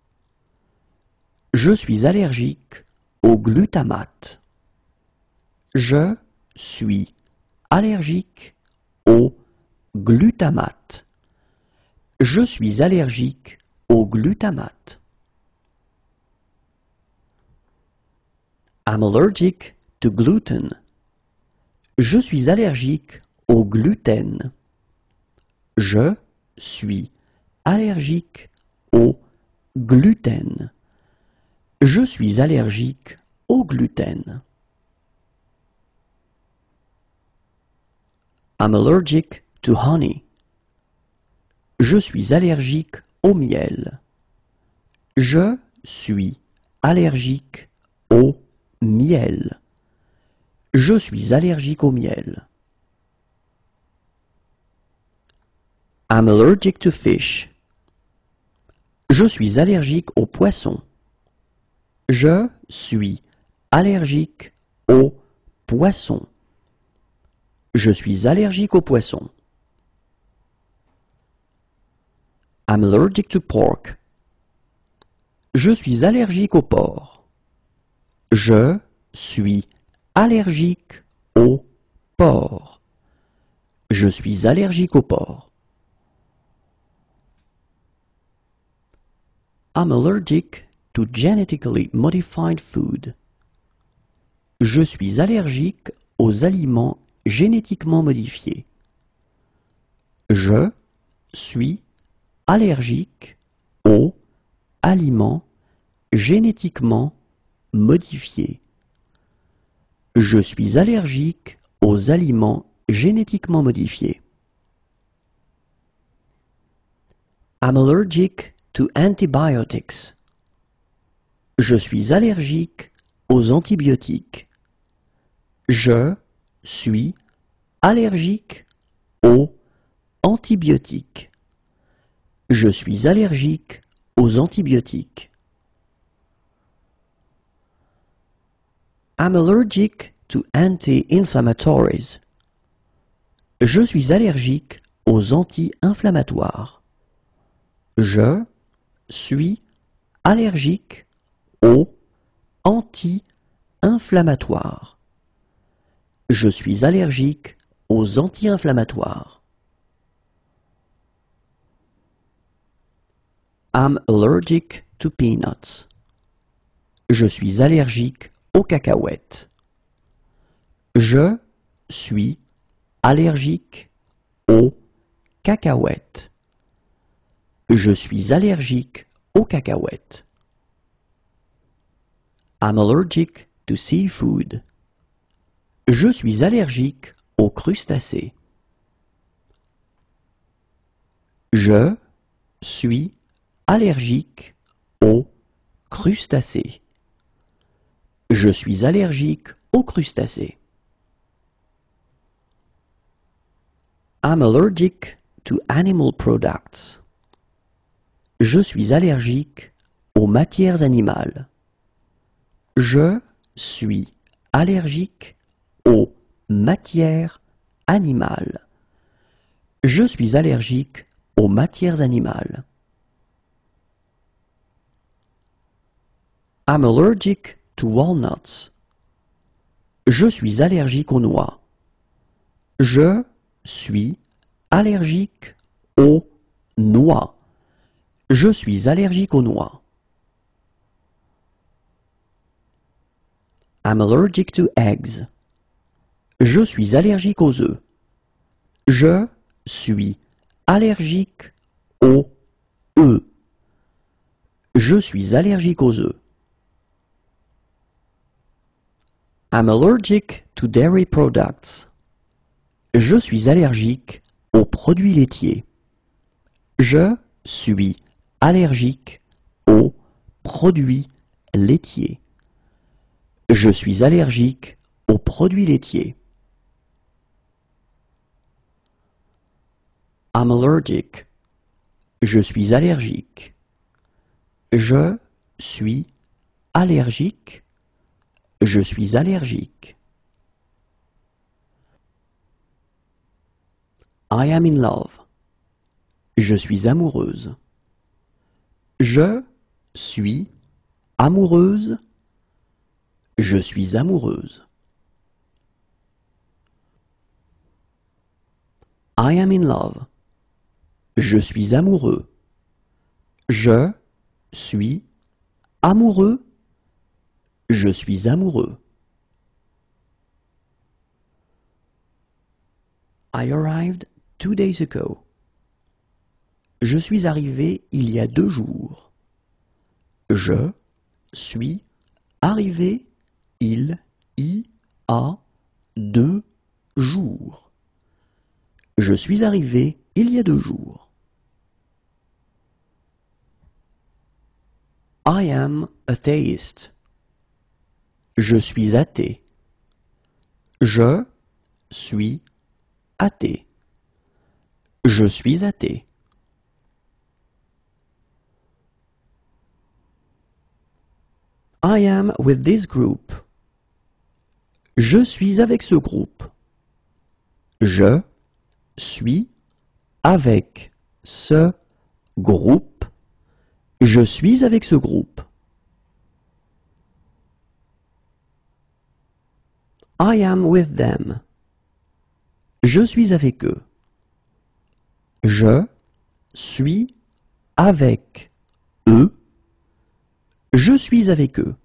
Je suis allergique au glutamate. Je suis allergique au glutamate. Je suis allergique au glutamate. I'm allergic to gluten. Je suis allergique au gluten. Je suis allergique au gluten. Je suis allergique au gluten. I'm allergic to honey. Je suis allergique au miel. Je suis allergique au miel. Je suis allergique au miel. I'm allergic to fish. Je suis allergique aux poissons. Je suis allergique aux poissons. Je suis allergique aux poissons. I'm allergic to pork. Je suis allergique au porc. Je suis allergique au porc. Je suis allergique au porc. I'm allergic to genetically modified food. Je suis allergique aux aliments génétiquement modifiés. Je suis allergique aux aliments génétiquement modifiés. Je suis allergique aux aliments génétiquement modifiés. I'm allergic to antibiotics. Je suis allergique aux antibiotiques. Je suis allergique aux antibiotiques. Je suis allergique aux antibiotiques. I'm allergic to anti-inflammatories. Je suis allergique aux anti-inflammatoires. Je suis allergique aux anti-inflammatoires. Je suis allergique aux anti-inflammatoires. I'm allergic to peanuts. Je suis allergique aux cacahuètes. Je suis allergique aux cacahuètes. Je suis allergique aux cacahuètes. I'm allergic to seafood. Je suis allergique aux crustacés. Je suis allergique aux crustacés. Je suis allergique aux crustacés. I'm allergic to animal products. Je suis allergique aux matières animales. Je suis allergique aux matières animales. Je suis allergique aux matières animales. I'm allergic to walnuts. Je suis allergique aux noix. Je suis allergique aux noix. Je suis allergique aux noix. I'm allergic to eggs. Je suis allergique aux œufs. Je suis allergique aux œufs. Je suis allergique aux œufs. I'm allergic to dairy products. Je suis allergique aux produits laitiers. Je suis allergique aux produits laitiers. Je suis allergique aux produits laitiers. I'm allergic. Je suis allergique. Je suis allergique. Je suis allergique. I am in love. Je suis amoureuse. Je suis amoureuse. Je suis amoureuse. I am in love. Je suis amoureux. Je suis amoureux. Je suis amoureux. I arrived 2 days ago. Je suis arrivé il y a 2 jours. Je suis arrivé il y a 2 jours. Je suis arrivé il y a 2 jours. I am atheist. Je suis athée. Je suis athée. Je suis athée. I am with this group. Je suis avec ce groupe. Je suis avec ce groupe. Je suis avec ce groupe. I am with them. Je suis avec eux. Je suis avec eux. Je suis avec eux.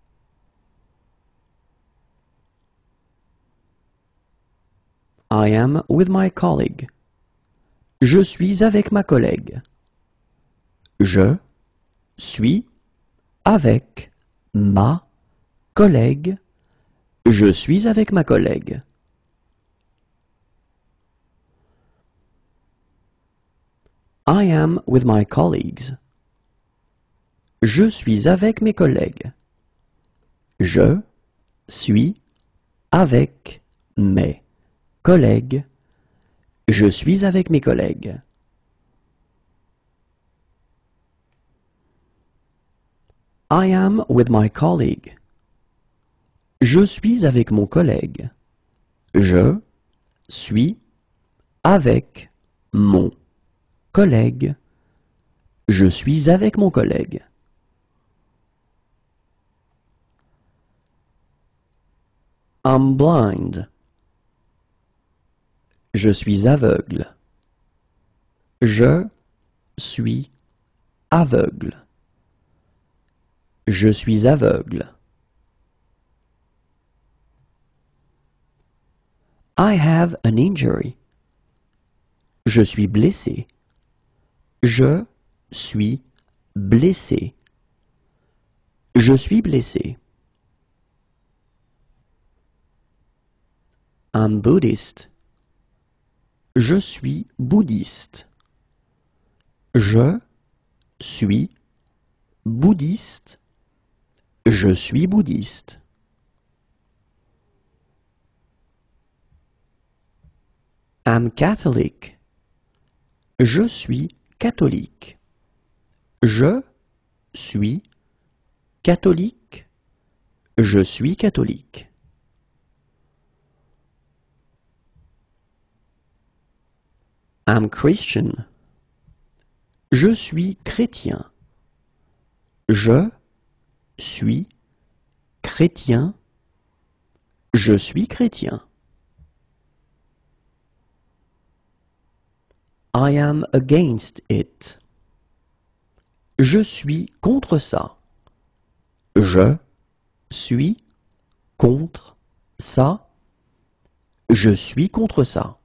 I am with my colleague. Je suis avec ma collègue. Je suis avec ma collègue. Je suis avec ma collègue. I am with my colleagues. Je suis avec mes collègues. Je suis avec mes collègues. Je suis avec mes collègues. I am with my colleague. Je suis avec mon collègue. Je suis avec mon collègue. Je suis avec mon collègue. I'm blind. Je suis aveugle. Je suis aveugle. Je suis aveugle. I have an injury. Je suis blessé. Je suis blessé. Je suis blessé. I'm Buddhist. Je suis bouddhiste. Je suis bouddhiste. Je suis bouddhiste. I'm Catholic. Je suis catholique. Je suis catholique. Je suis catholique. I'm Christian. Je suis chrétien. Je suis chrétien. Je suis chrétien. I am against it. Je suis contre ça. Je suis contre ça. Je suis contre ça.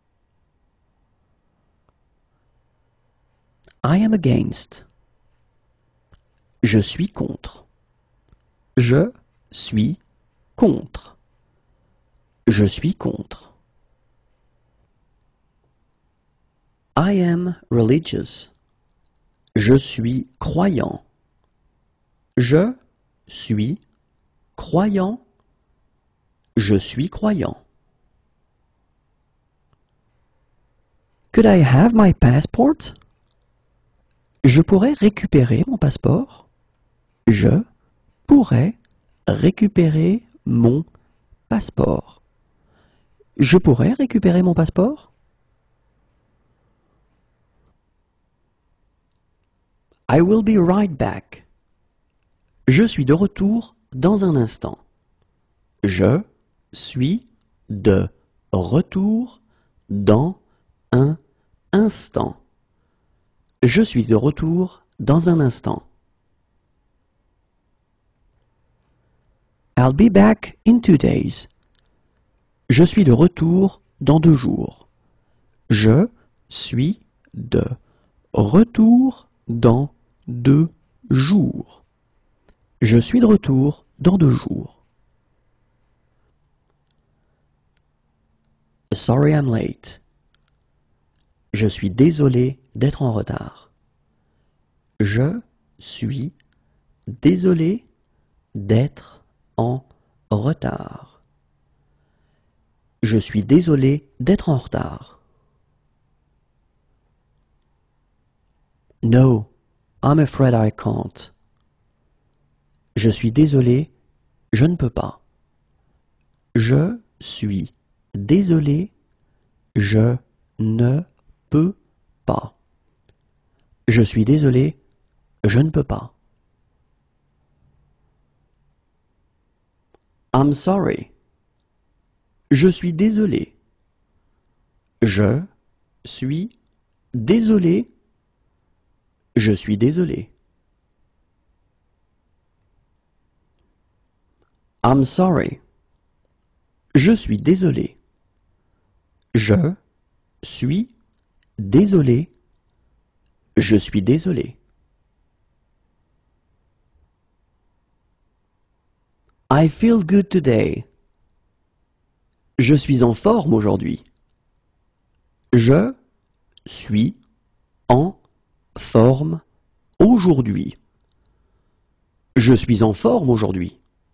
I am against. Je suis contre. Je suis contre. Je suis contre. I am religious. Je suis croyant. Je suis croyant. Je suis croyant. Could I have my passport? Je pourrais récupérer mon passeport? Je pourrais récupérer mon passeport. Je pourrais récupérer mon passeport? I will be right back. Je suis de retour dans un instant. Je suis de retour dans un instant. Je suis de retour dans un instant. I'll be back in 2 days. Je suis de retour dans 2 jours. Je suis de retour dans 2 jours. Je suis de retour dans 2 jours. Sorry I'm late. Je suis désolé d'être en retard. Je suis désolé d'être en retard. Je suis désolé d'être en retard. No, I'm afraid I can't. Je suis désolé, je ne peux pas. Je suis désolé, je ne peux pas. Je suis désolé, je ne peux pas. I'm sorry. Je suis désolé. Je suis désolé. Je suis désolé. I'm sorry. Je suis désolé. Je suis désolé. Je suis désolé. I feel good today. Je suis en forme aujourd'hui. Je suis en forme aujourd'hui. Je suis en forme aujourd'hui.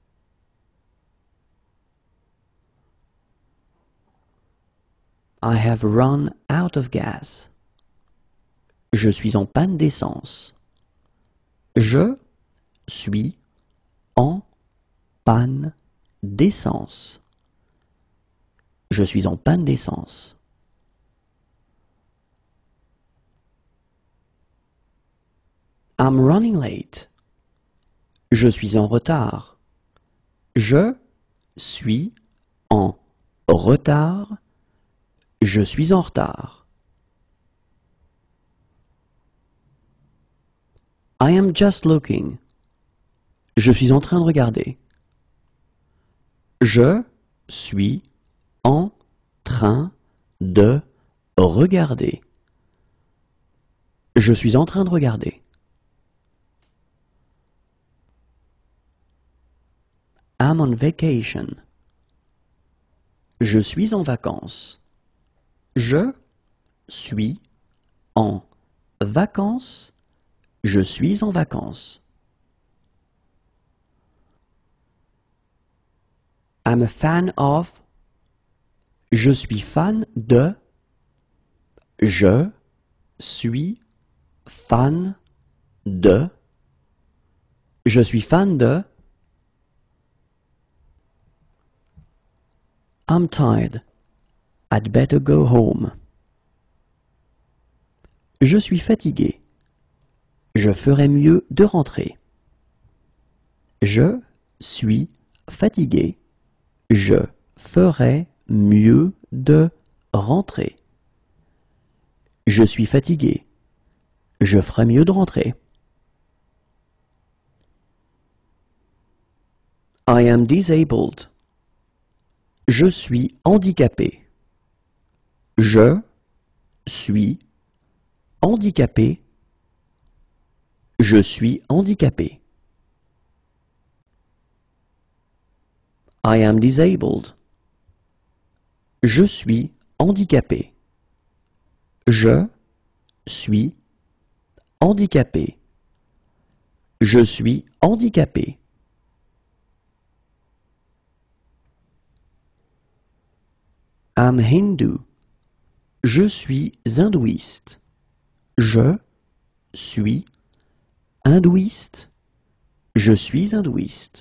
I have run out of gas. Je suis en panne d'essence. Je suis en panne d'essence. Je suis en panne d'essence. I'm running late. Je suis en retard. Je suis en retard. Je suis en retard. I am just looking. Je suis en train de regarder. Je suis en train de regarder. Je suis en train de regarder. I'm on vacation. Je suis en vacances. Je suis en vacances. Je suis en vacances. I'm a fan of. Je suis fan de. Je suis fan de. Je suis fan de. I'm tired. I'd better go home. Je suis fatigué. Je ferais mieux de rentrer. Je suis fatigué. Je ferais mieux de rentrer. Je suis fatigué. Je ferais mieux de rentrer. I am disabled. Je suis handicapé. Je suis handicapé. Je suis handicapé. I am disabled. Je suis handicapé. Je suis handicapé. Je suis handicapé. I'm Hindu. Je suis hindouiste. Je suis hindouiste. Je suis hindouiste.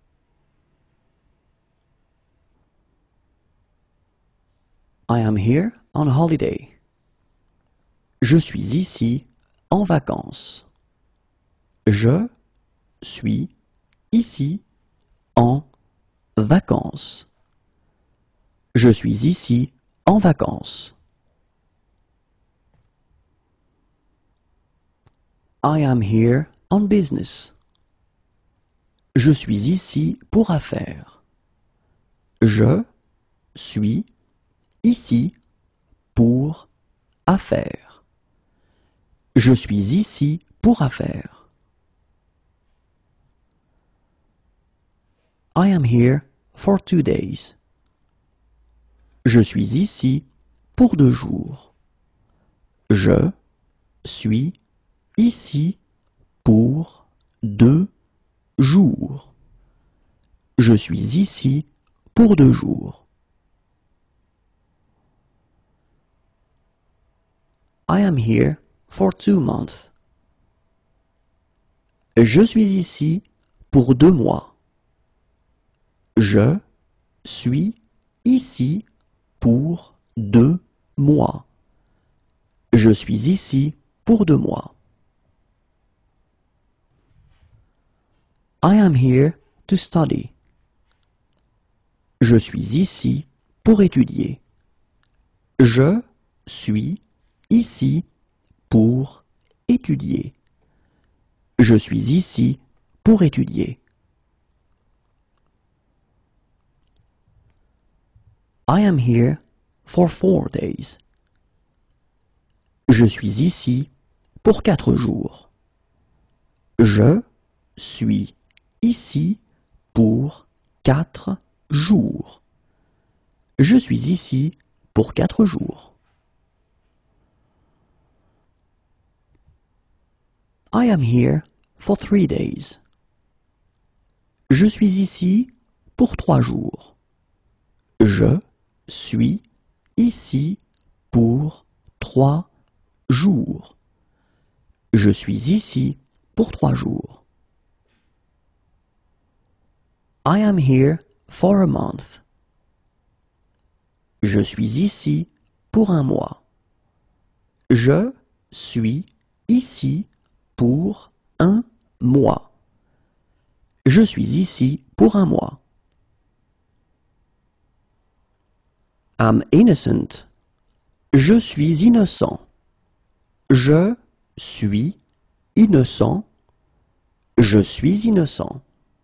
I am here on holiday. Je suis ici en vacances. Je suis ici en vacances. Je suis ici en vacances. I am here on business. Je suis ici pour affaires. Je suis ici pour affaires. Je suis ici pour affaires. I am here for 2 days. Je suis ici pour 2 jours. Je suis ici pour 2 jours. Je suis ici pour 2 jours. I am here for 2 months. Je suis ici pour 2 mois. Je suis ici pour 2 mois. Je suis ici pour 2 mois. I am here to study. Je suis ici pour étudier. Je suis ici pour étudier. Je suis ici pour étudier. I am here for 4 days. Je suis ici pour 4 jours. Je suis ici pour 4 jours. Je suis ici pour 4 jours. I am here for 3 days. Je suis ici pour 3 jours. Je suis ici pour 3 jours. Je suis ici pour 3 jours. I am here for a month. Je suis ici pour 1 mois. Je suis ici pour 1 mois. Je suis ici pour 1 mois. I'm innocent. Je suis innocent. Je suis innocent. Je suis innocent.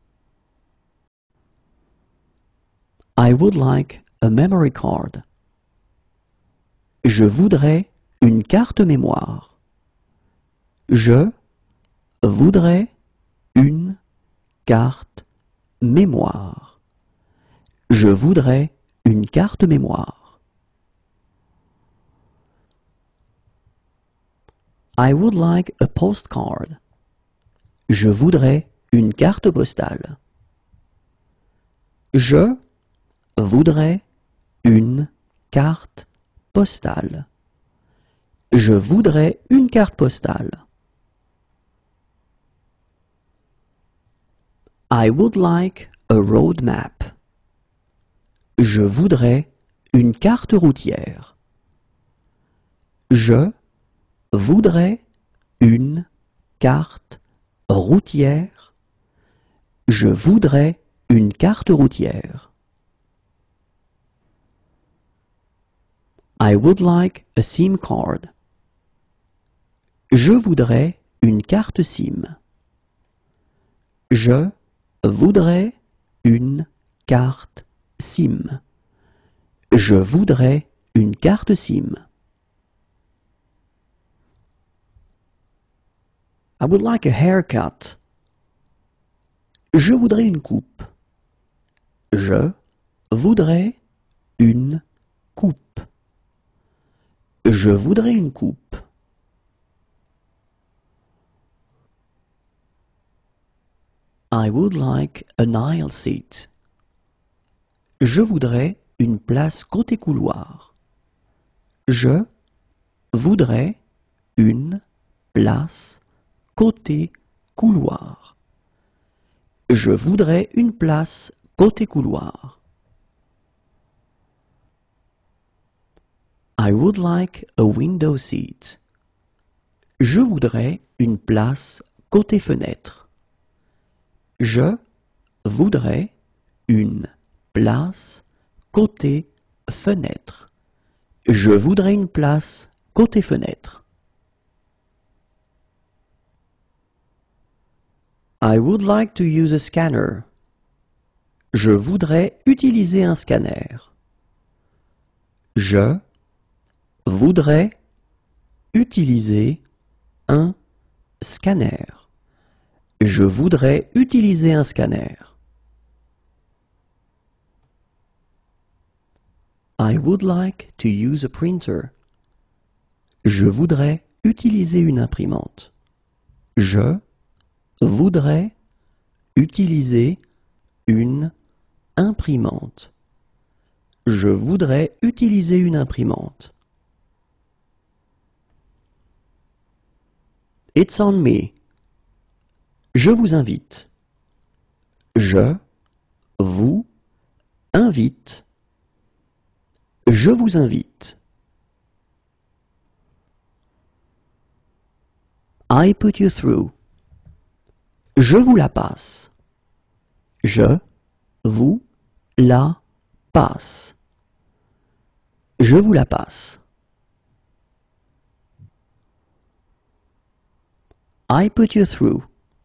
I would like a memory card. Je voudrais une carte mémoire. Je voudrais une carte mémoire. Je voudrais une carte mémoire. I would like a postcard. Je voudrais une carte postale. Je voudrais une carte postale. Je voudrais une carte postale. I would like a road map. Je voudrais une carte routière. Je voudrais une carte routière. Je voudrais une carte routière. I would like a SIM card. Je voudrais une carte SIM. Je voudrais une carte SIM. Je voudrais une carte SIM. I would like a haircut. Je voudrais une coupe. Je voudrais une coupe. Je voudrais une coupe. I would like an aisle seat. Je voudrais une place côté couloir. Je voudrais une place côté couloir. Je voudrais une place côté couloir. I would like a window seat. Je voudrais une place côté fenêtre. Je voudrais une place côté fenêtre. Je voudrais une place côté fenêtre. I would like to use a scanner. Je voudrais utiliser un scanner. Je voudrais utiliser un scanner. Je voudrais utiliser un scanner. I would like to use a printer. Je voudrais utiliser une imprimante. Je voudrais utiliser une imprimante. Je voudrais utiliser une imprimante. It's on me. Je vous invite. Je vous invite. Je vous invite. I put you through. Je vous la passe. Je vous la passe. Je vous la passe. I put you through.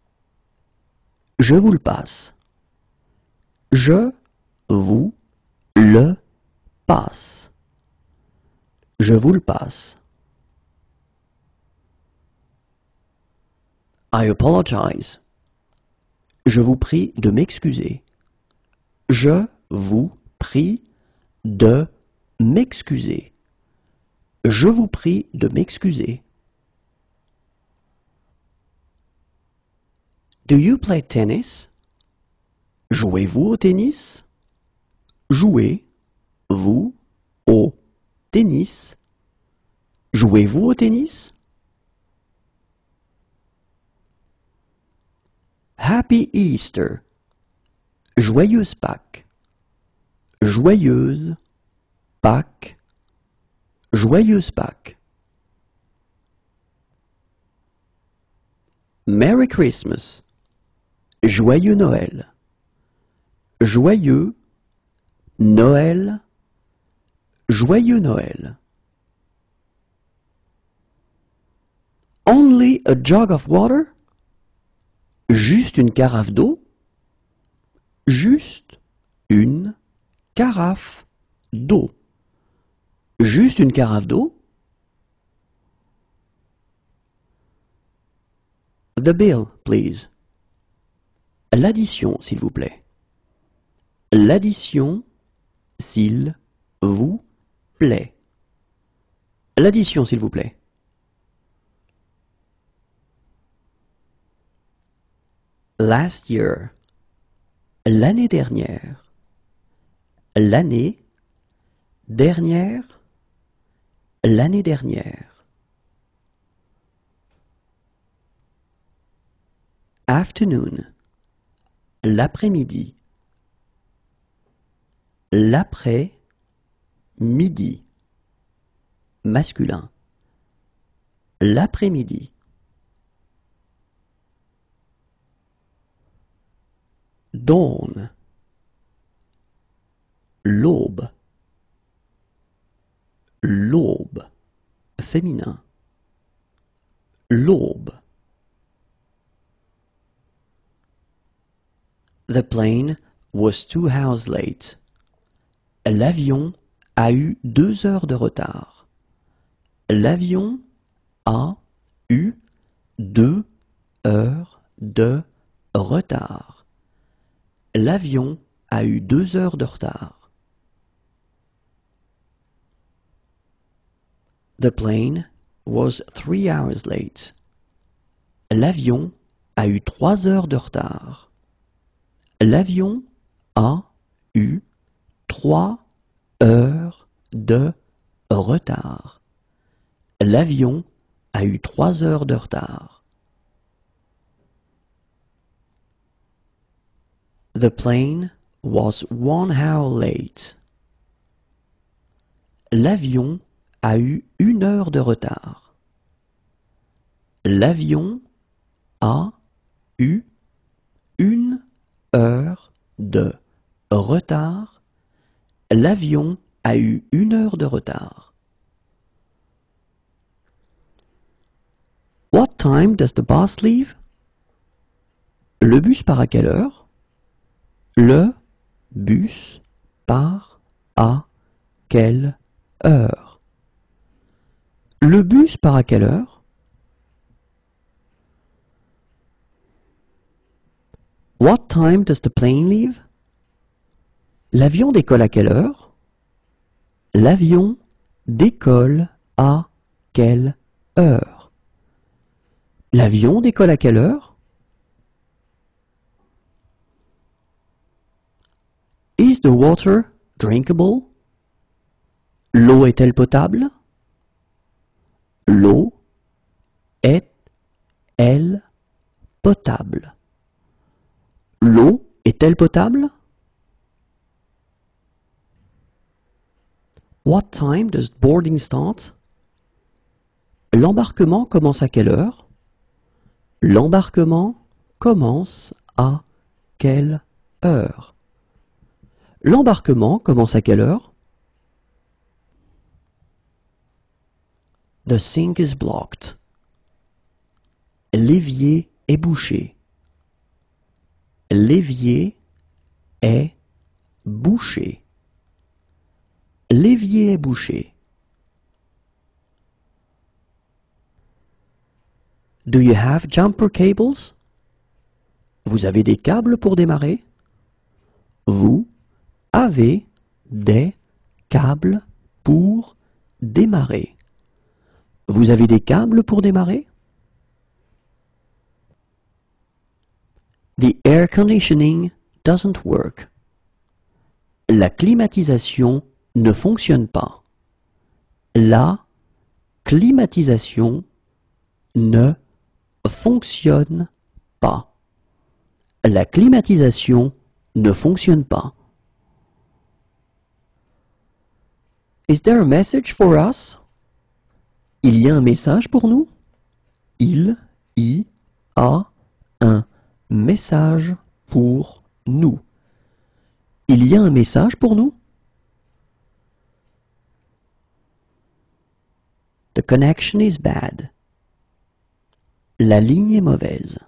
Je vous le passe. Je vous le passe. Je vous le passe. I apologize. Je vous prie de m'excuser. Je vous prie de m'excuser. Je vous prie de m'excuser. Do you play tennis? Jouez-vous au tennis? Jouez-vous au tennis? Jouez-vous au tennis? Happy Easter. Joyeuse Pâques. Joyeuse Pâques. Joyeuse Pâques. Merry Christmas. Joyeux Noël. Joyeux Noël. Joyeux Noël. Only a jug of water? Juste une carafe d'eau? Juste une carafe d'eau. Juste une carafe d'eau? The bill, please. L'addition, s'il vous plaît. L'addition, s'il vous plaît. L'addition, s'il vous plaît. Last year. L'année dernière. L'année dernière. L'année dernière. Afternoon. L'après-midi. L'après-midi. Masculin. L'après-midi. Dawn. L'aube. L'aube. Féminin. L'aube. The plane was 2 hours late. L'avion a eu 2 heures de retard. L'avion a eu 2 heures de retard. L'avion a eu 2 heures de retard. The plane was 3 hours late. L'avion a eu 3 heures de retard. L'avion a eu 3 heures de retard. L'avion a eu 3 heures de retard. The plane was 1 hour late. L'avion a eu 1 heure de retard. L'avion a eu 1 heure de retard. L'avion a eu 1 heure de retard. What time does the bus leave? Le bus part à quelle heure? Le bus part à quelle heure? Le bus part à quelle heure? What time does the plane leave? L'avion décolle à quelle heure? L'avion décolle à quelle heure? L'avion décolle à quelle heure? Is the water drinkable? L'eau est-elle potable? L'eau est-elle potable? L'eau est-elle potable? What time does boarding start? L'embarquement commence à quelle heure? L'embarquement commence à quelle heure? L'embarquement commence à quelle heure? The sink is blocked. L'évier est bouché. L'évier est bouché. L'évier est bouché. Do you have jumper cables? Vous avez des câbles pour démarrer? Vous avez des câbles pour démarrer. Vous avez des câbles pour démarrer? The air conditioning doesn't work. La climatisation ne fonctionne pas. La climatisation ne fonctionne pas. La climatisation ne fonctionne pas. Is there a message for us? Il y a un message pour nous? Il y a un message pour nous. Il y a un message pour nous? The connection is bad. La ligne est mauvaise.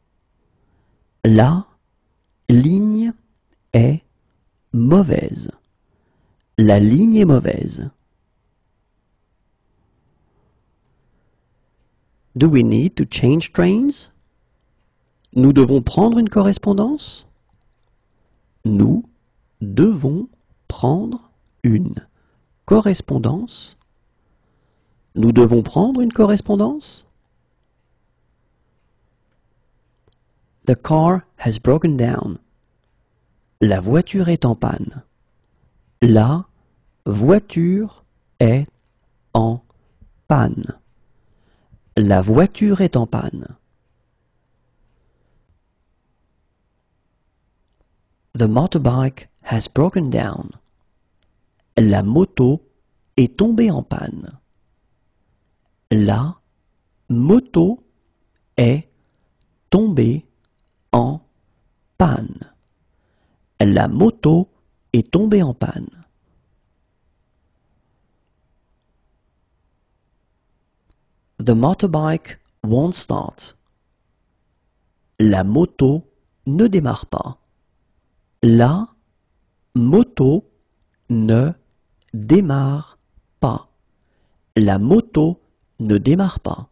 La ligne est mauvaise. La ligne est mauvaise. Do we need to change trains? Nous devons prendre une correspondance? Nous devons prendre une correspondance. Nous devons prendre une correspondance. The car has broken down. La voiture est en panne. La voiture est en panne. La voiture est en panne. The motorbike has broken down. La moto est tombée en panne. La moto est tombée en panne. La moto est tombée en panne. The motorbike won't start. La moto ne démarre pas. La moto ne démarre pas. La moto ne démarre pas.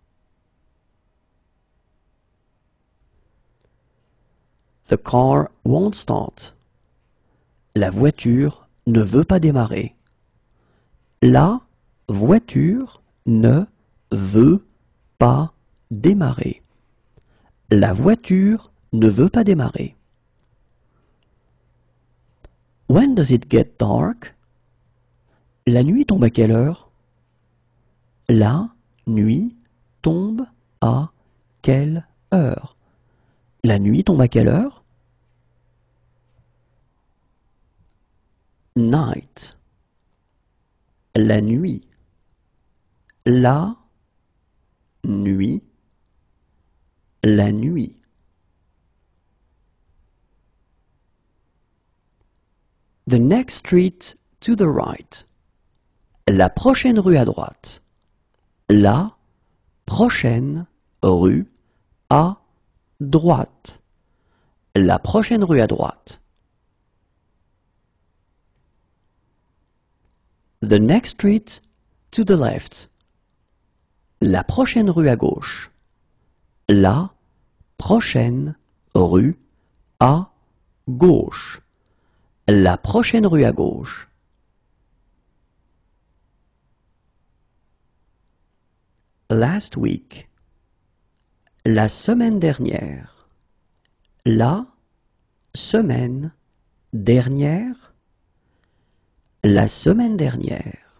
The car won't start. La voiture ne veut pas démarrer. La voiture ne veut pas démarrer. La voiture ne veut pas démarrer. When does it get dark? La nuit tombe à quelle heure? La nuit tombe à quelle heure? La nuit tombe à quelle heure? Night. La nuit. La nuit. La nuit. The next street to the right. La prochaine rue à droite. La prochaine rue à droite. La prochaine rue à droite. The next street to the left. La prochaine rue à gauche. La prochaine rue à gauche. La prochaine rue à gauche. Last week. La semaine dernière. La semaine dernière. La semaine dernière.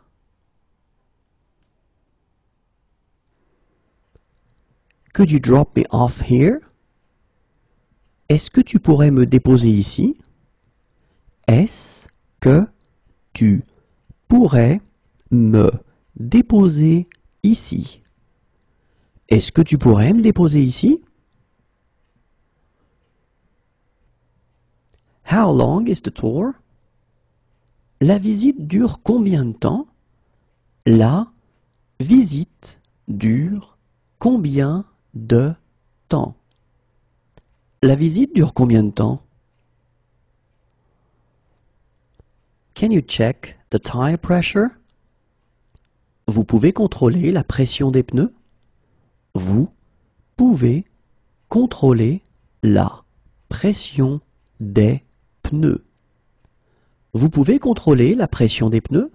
Could you drop me off here? Est-ce que tu pourrais me déposer ici? Est-ce que tu pourrais me déposer ici? Est-ce que tu pourrais me déposer ici? How long is the tour? La visite dure combien de temps? La visite dure combien de temps? La visite dure combien de temps? Can you check the tire pressure? Vous pouvez contrôler la pression des pneus? Vous pouvez contrôler la pression des pneus. Vous pouvez contrôler la pression des pneus?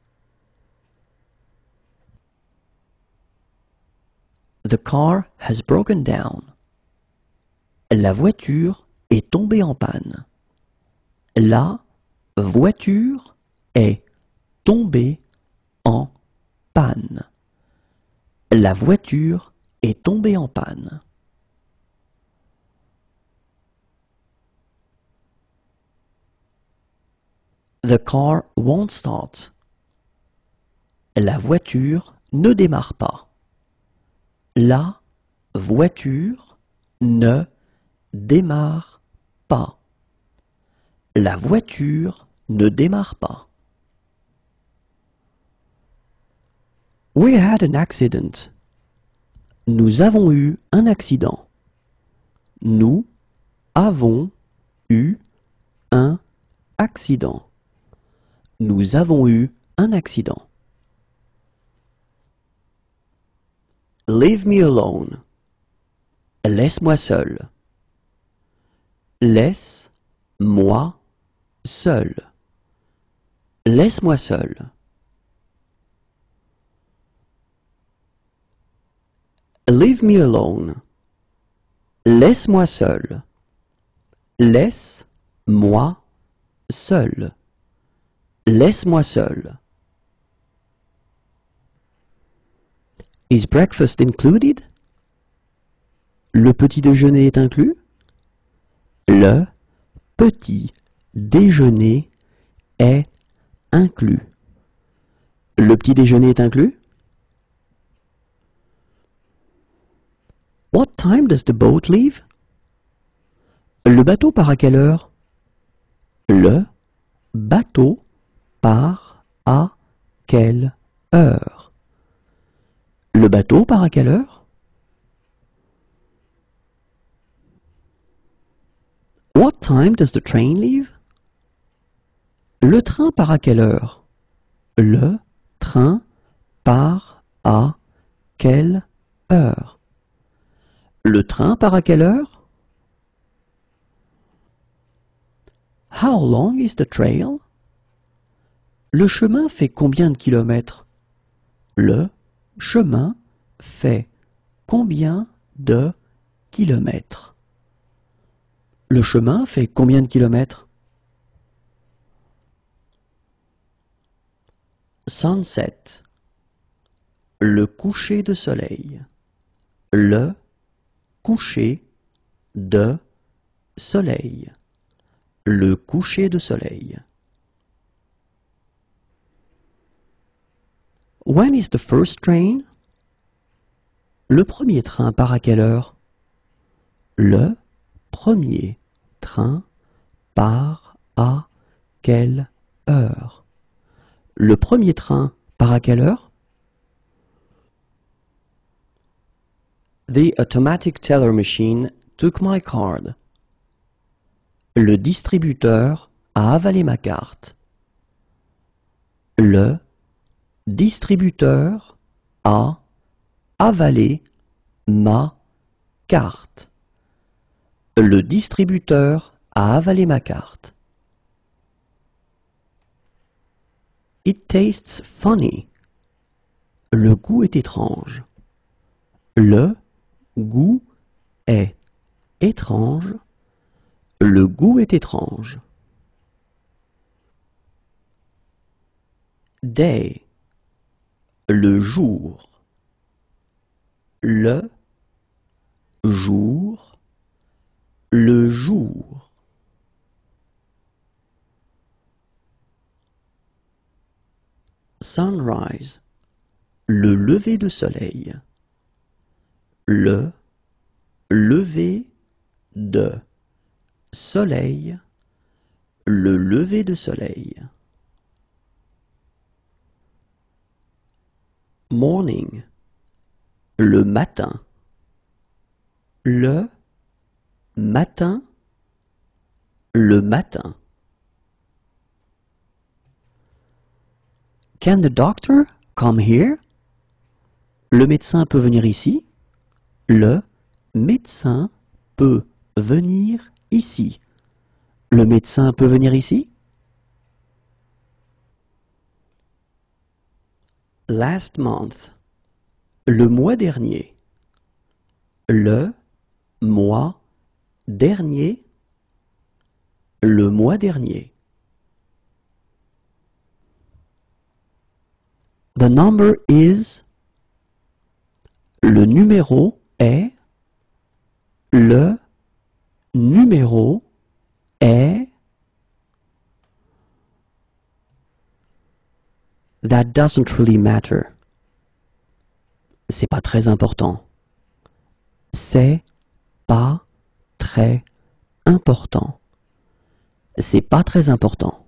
The car has broken down. La voiture est tombée en panne. La voiture est tombée en panne. La voiture est tombée en panne. The car won't start. La voiture ne démarre pas. La voiture ne démarre pas. La voiture ne démarre pas. We had an accident. Nous avons eu un accident. Nous avons eu un accident. Nous avons eu un accident. Leave me alone. Laisse-moi seul. Laisse-moi seul. Laisse-moi seul. Leave me alone. Laisse-moi seul. Laisse-moi seul. Laisse-moi seul. Is breakfast included? Le petit déjeuner est inclus? Le petit déjeuner est inclus. Le petit déjeuner est inclus? What time does the boat leave? Le bateau part à quelle heure? Le bateau part à quelle heure? Le bateau part à quelle heure? What time does the train leave? Le train part à quelle heure? Le train part à quelle heure? Le train part à quelle heure? How long is the trail? Le chemin fait combien de kilomètres? Le chemin fait combien de kilomètres? Le chemin fait combien de kilomètres? Sunset. Le coucher de soleil. Le coucher de soleil. Le coucher de soleil. When is the first train? Le premier train part à quelle heure? Le premier train part à quelle heure? Le premier train part à quelle heure? The automatic teller machine took my card. Le distributeur a avalé ma carte. Le distributeur a avalé ma carte. Le distributeur a avalé ma carte. It tastes funny. Le goût est étrange. Le goût est étrange. Le goût est étrange. Day. Le jour. Le jour. Le jour. Sunrise. Le lever de soleil. Le lever de soleil. Le lever de soleil. Morning. Le matin. Le matin. Le matin. Can the doctor come here? Le médecin peut venir ici? Le médecin peut venir ici. Le médecin peut venir ici? Last month. Le mois dernier. Le mois dernier. Le mois dernier. The number is. Le numéro est. Le numéro est. That doesn't really matter. C'est pas très important. C'est pas très important. C'est pas très important.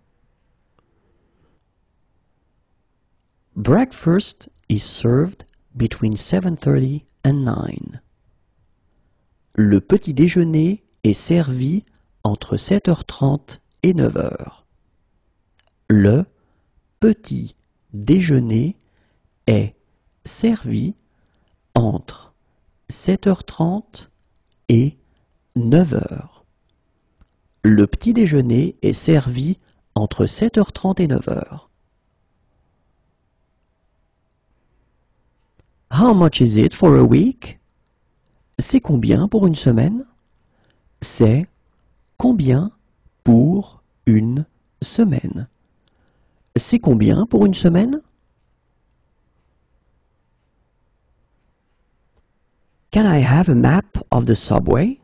Breakfast is served between 7:30 and 9. Le petit déjeuner est servi entre 7h30 et 9h. Le petit déjeuner est servi entre 7h30 et 9h. Le petit déjeuner est servi entre 7h30 et 9h. How much is it for a week? C'est combien pour une semaine? C'est combien pour une semaine? C'est combien pour une semaine? Can I have a map of the subway?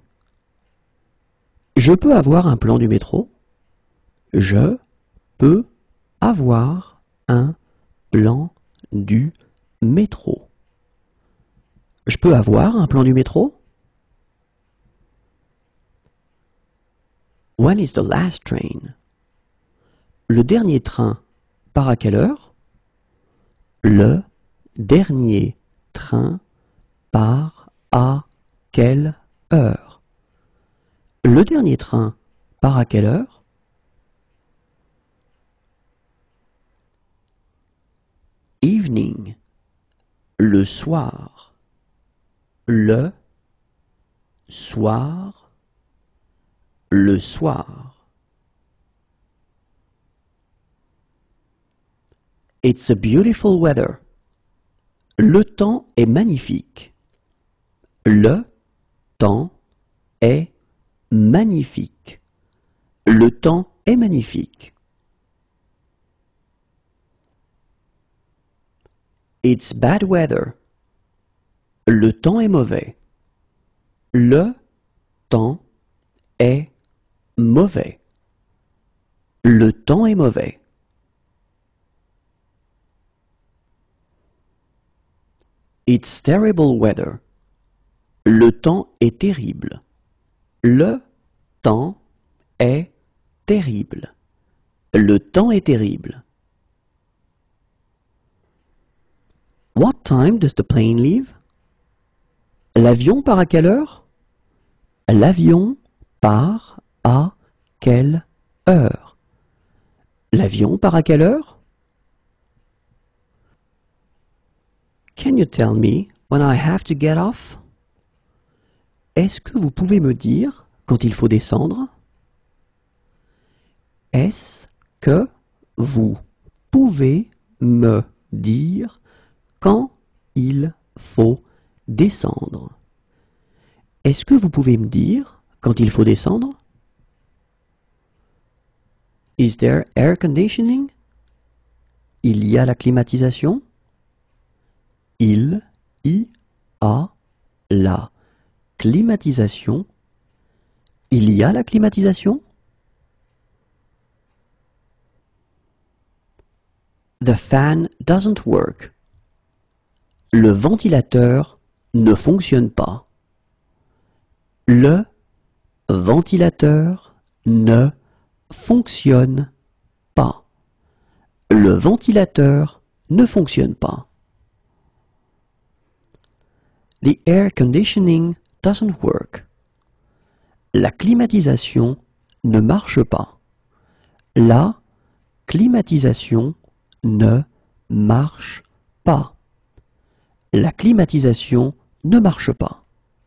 Je peux avoir un plan du métro? Je peux avoir un plan du métro. Je peux avoir un plan du métro? When is the last train? Le dernier train part à quelle heure? Le dernier train part à quelle heure? Le dernier train part à quelle heure? Evening. Le soir. Le soir. Le soir. It's a beautiful weather. Le temps est magnifique. Le temps est magnifique. Le temps est magnifique. It's bad weather. Le temps est mauvais. Le temps est mauvais. Le temps est mauvais. It's terrible weather. Le temps est terrible. Le temps est terrible. Le temps est terrible. What time does the plane leave? L'avion part à quelle heure? L'avion part à quelle heure? L'avion part à quelle heure? Can you tell me when I have to get off? Est-ce que vous pouvez me dire quand il faut descendre? Est-ce que vous pouvez me dire quand il faut descendre? Est-ce que vous pouvez me dire quand il faut descendre? Is there air conditioning? Il y a la climatisation? Il y a la climatisation? Il y a la climatisation? The fan doesn't work. Le ventilateur ne fonctionne pas. Le ventilateur ne fonctionne pas. Le ventilateur ne fonctionne pas. The air conditioning doesn't work. La climatisation ne marche pas. La climatisation ne marche pas. La climatisation ne marche pas.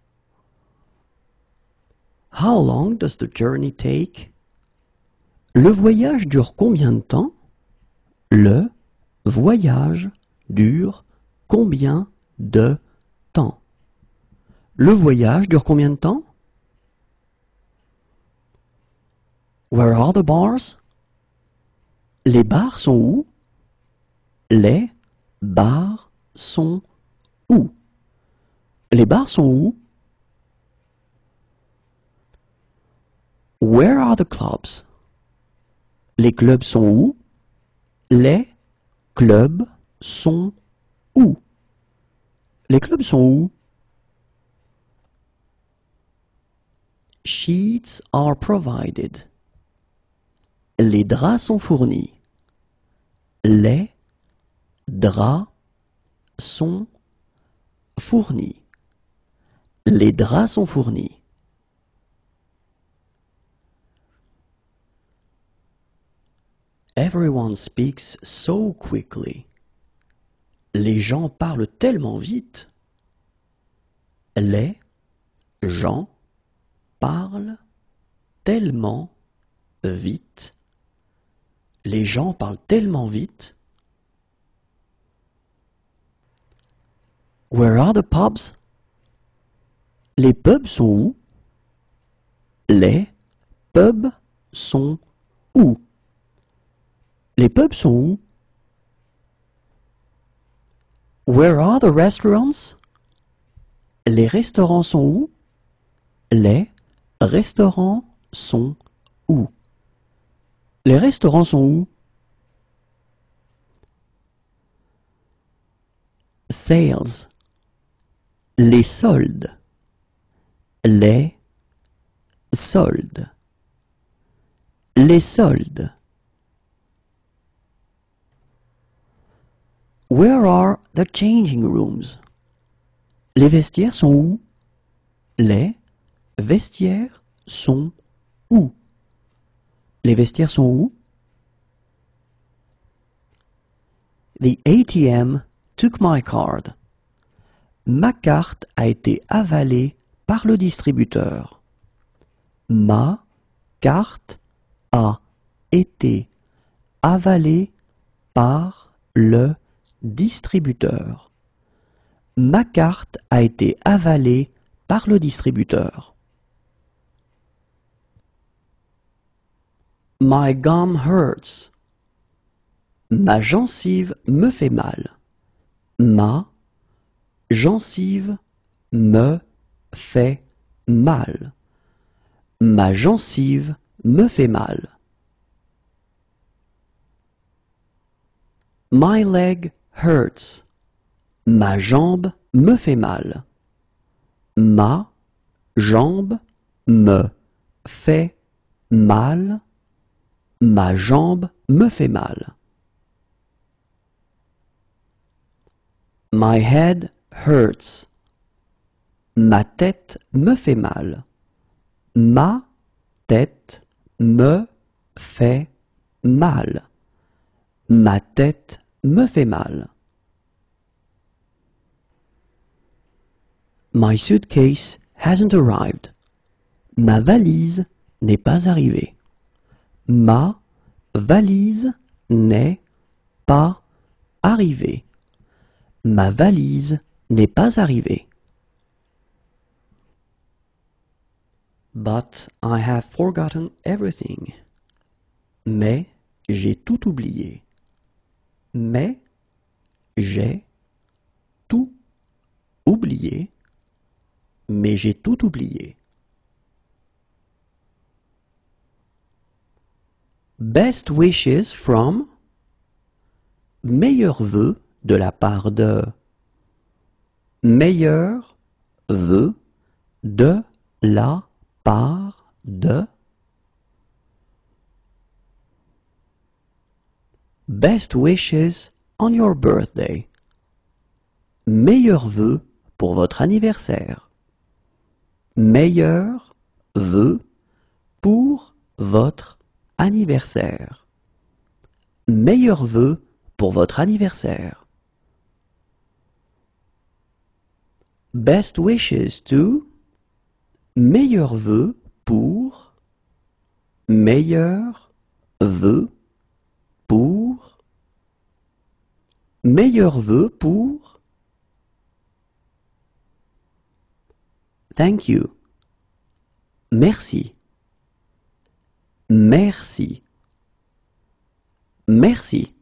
How long does the journey take? Le voyage dure combien de temps? Le voyage dure combien de temps? Le voyage dure combien de temps? Where are the bars? Les bars sont où? Les bars sont où? Les bars sont où? Where are the clubs? Les clubs sont où? Les clubs sont où? Les clubs sont où? Sheets are provided. Les draps sont fournis. Les draps sont fournis. Les draps sont fournis. Everyone speaks so quickly. Les gens parlent tellement vite. Les gens parlent tellement vite. Les gens parlent tellement vite. Where are the pubs? Les pubs sont où? Les pubs sont où? Les pubs sont où? Where are the restaurants? Les restaurants sont où? Les restaurants sont où? Les restaurants sont où? Sales. Les soldes. Les soldes. Les soldes. Where are the changing rooms? Les vestiaires sont où? Les vestiaires sont où? Les vestiaires sont où? The ATM took my card. Ma carte a été avalée par le distributeur. Ma carte a été avalée par le distributeur. Ma carte a été avalée par le distributeur. My gum hurts. Ma gencive me fait mal. Ma gencive me fait mal. Ma gencive me fait mal. My leg hurts. Ma jambe me fait mal. Ma jambe me fait mal. Ma jambe me fait mal. My head hurts. Ma tête me fait mal. Ma tête me fait mal. Ma tête me fait mal. My suitcase hasn't arrived. Ma valise n'est pas arrivée. Ma valise n'est pas arrivée. Ma valise n'est pas arrivée. But I have forgotten everything. Mais j'ai tout oublié. Mais j'ai tout oublié. Mais j'ai tout oublié. Best wishes from. Meilleurs vœux de la part de. Meilleurs vœux de la part de. Best wishes on your birthday. Meilleurs vœux pour votre anniversaire. Meilleurs vœux pour votre anniversaire. Meilleurs vœux pour votre anniversaire. Best wishes to. Meilleurs vœux pour. Meilleurs vœux pour. Meilleurs vœux pour. Thank you. Merci. Merci. Merci.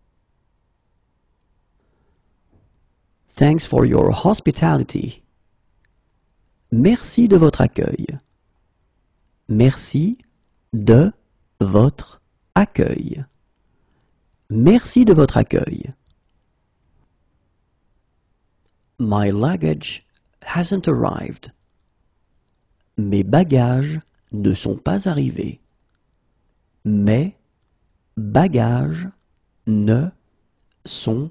Thanks for your hospitality. Merci de votre accueil. Merci de votre accueil. Merci de votre accueil. My luggage hasn't arrived. Mes bagages ne sont pas arrivés. Mes bagages ne sont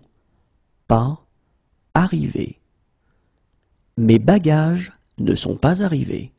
pas arrivés. Mes bagages ne sont pas arrivés.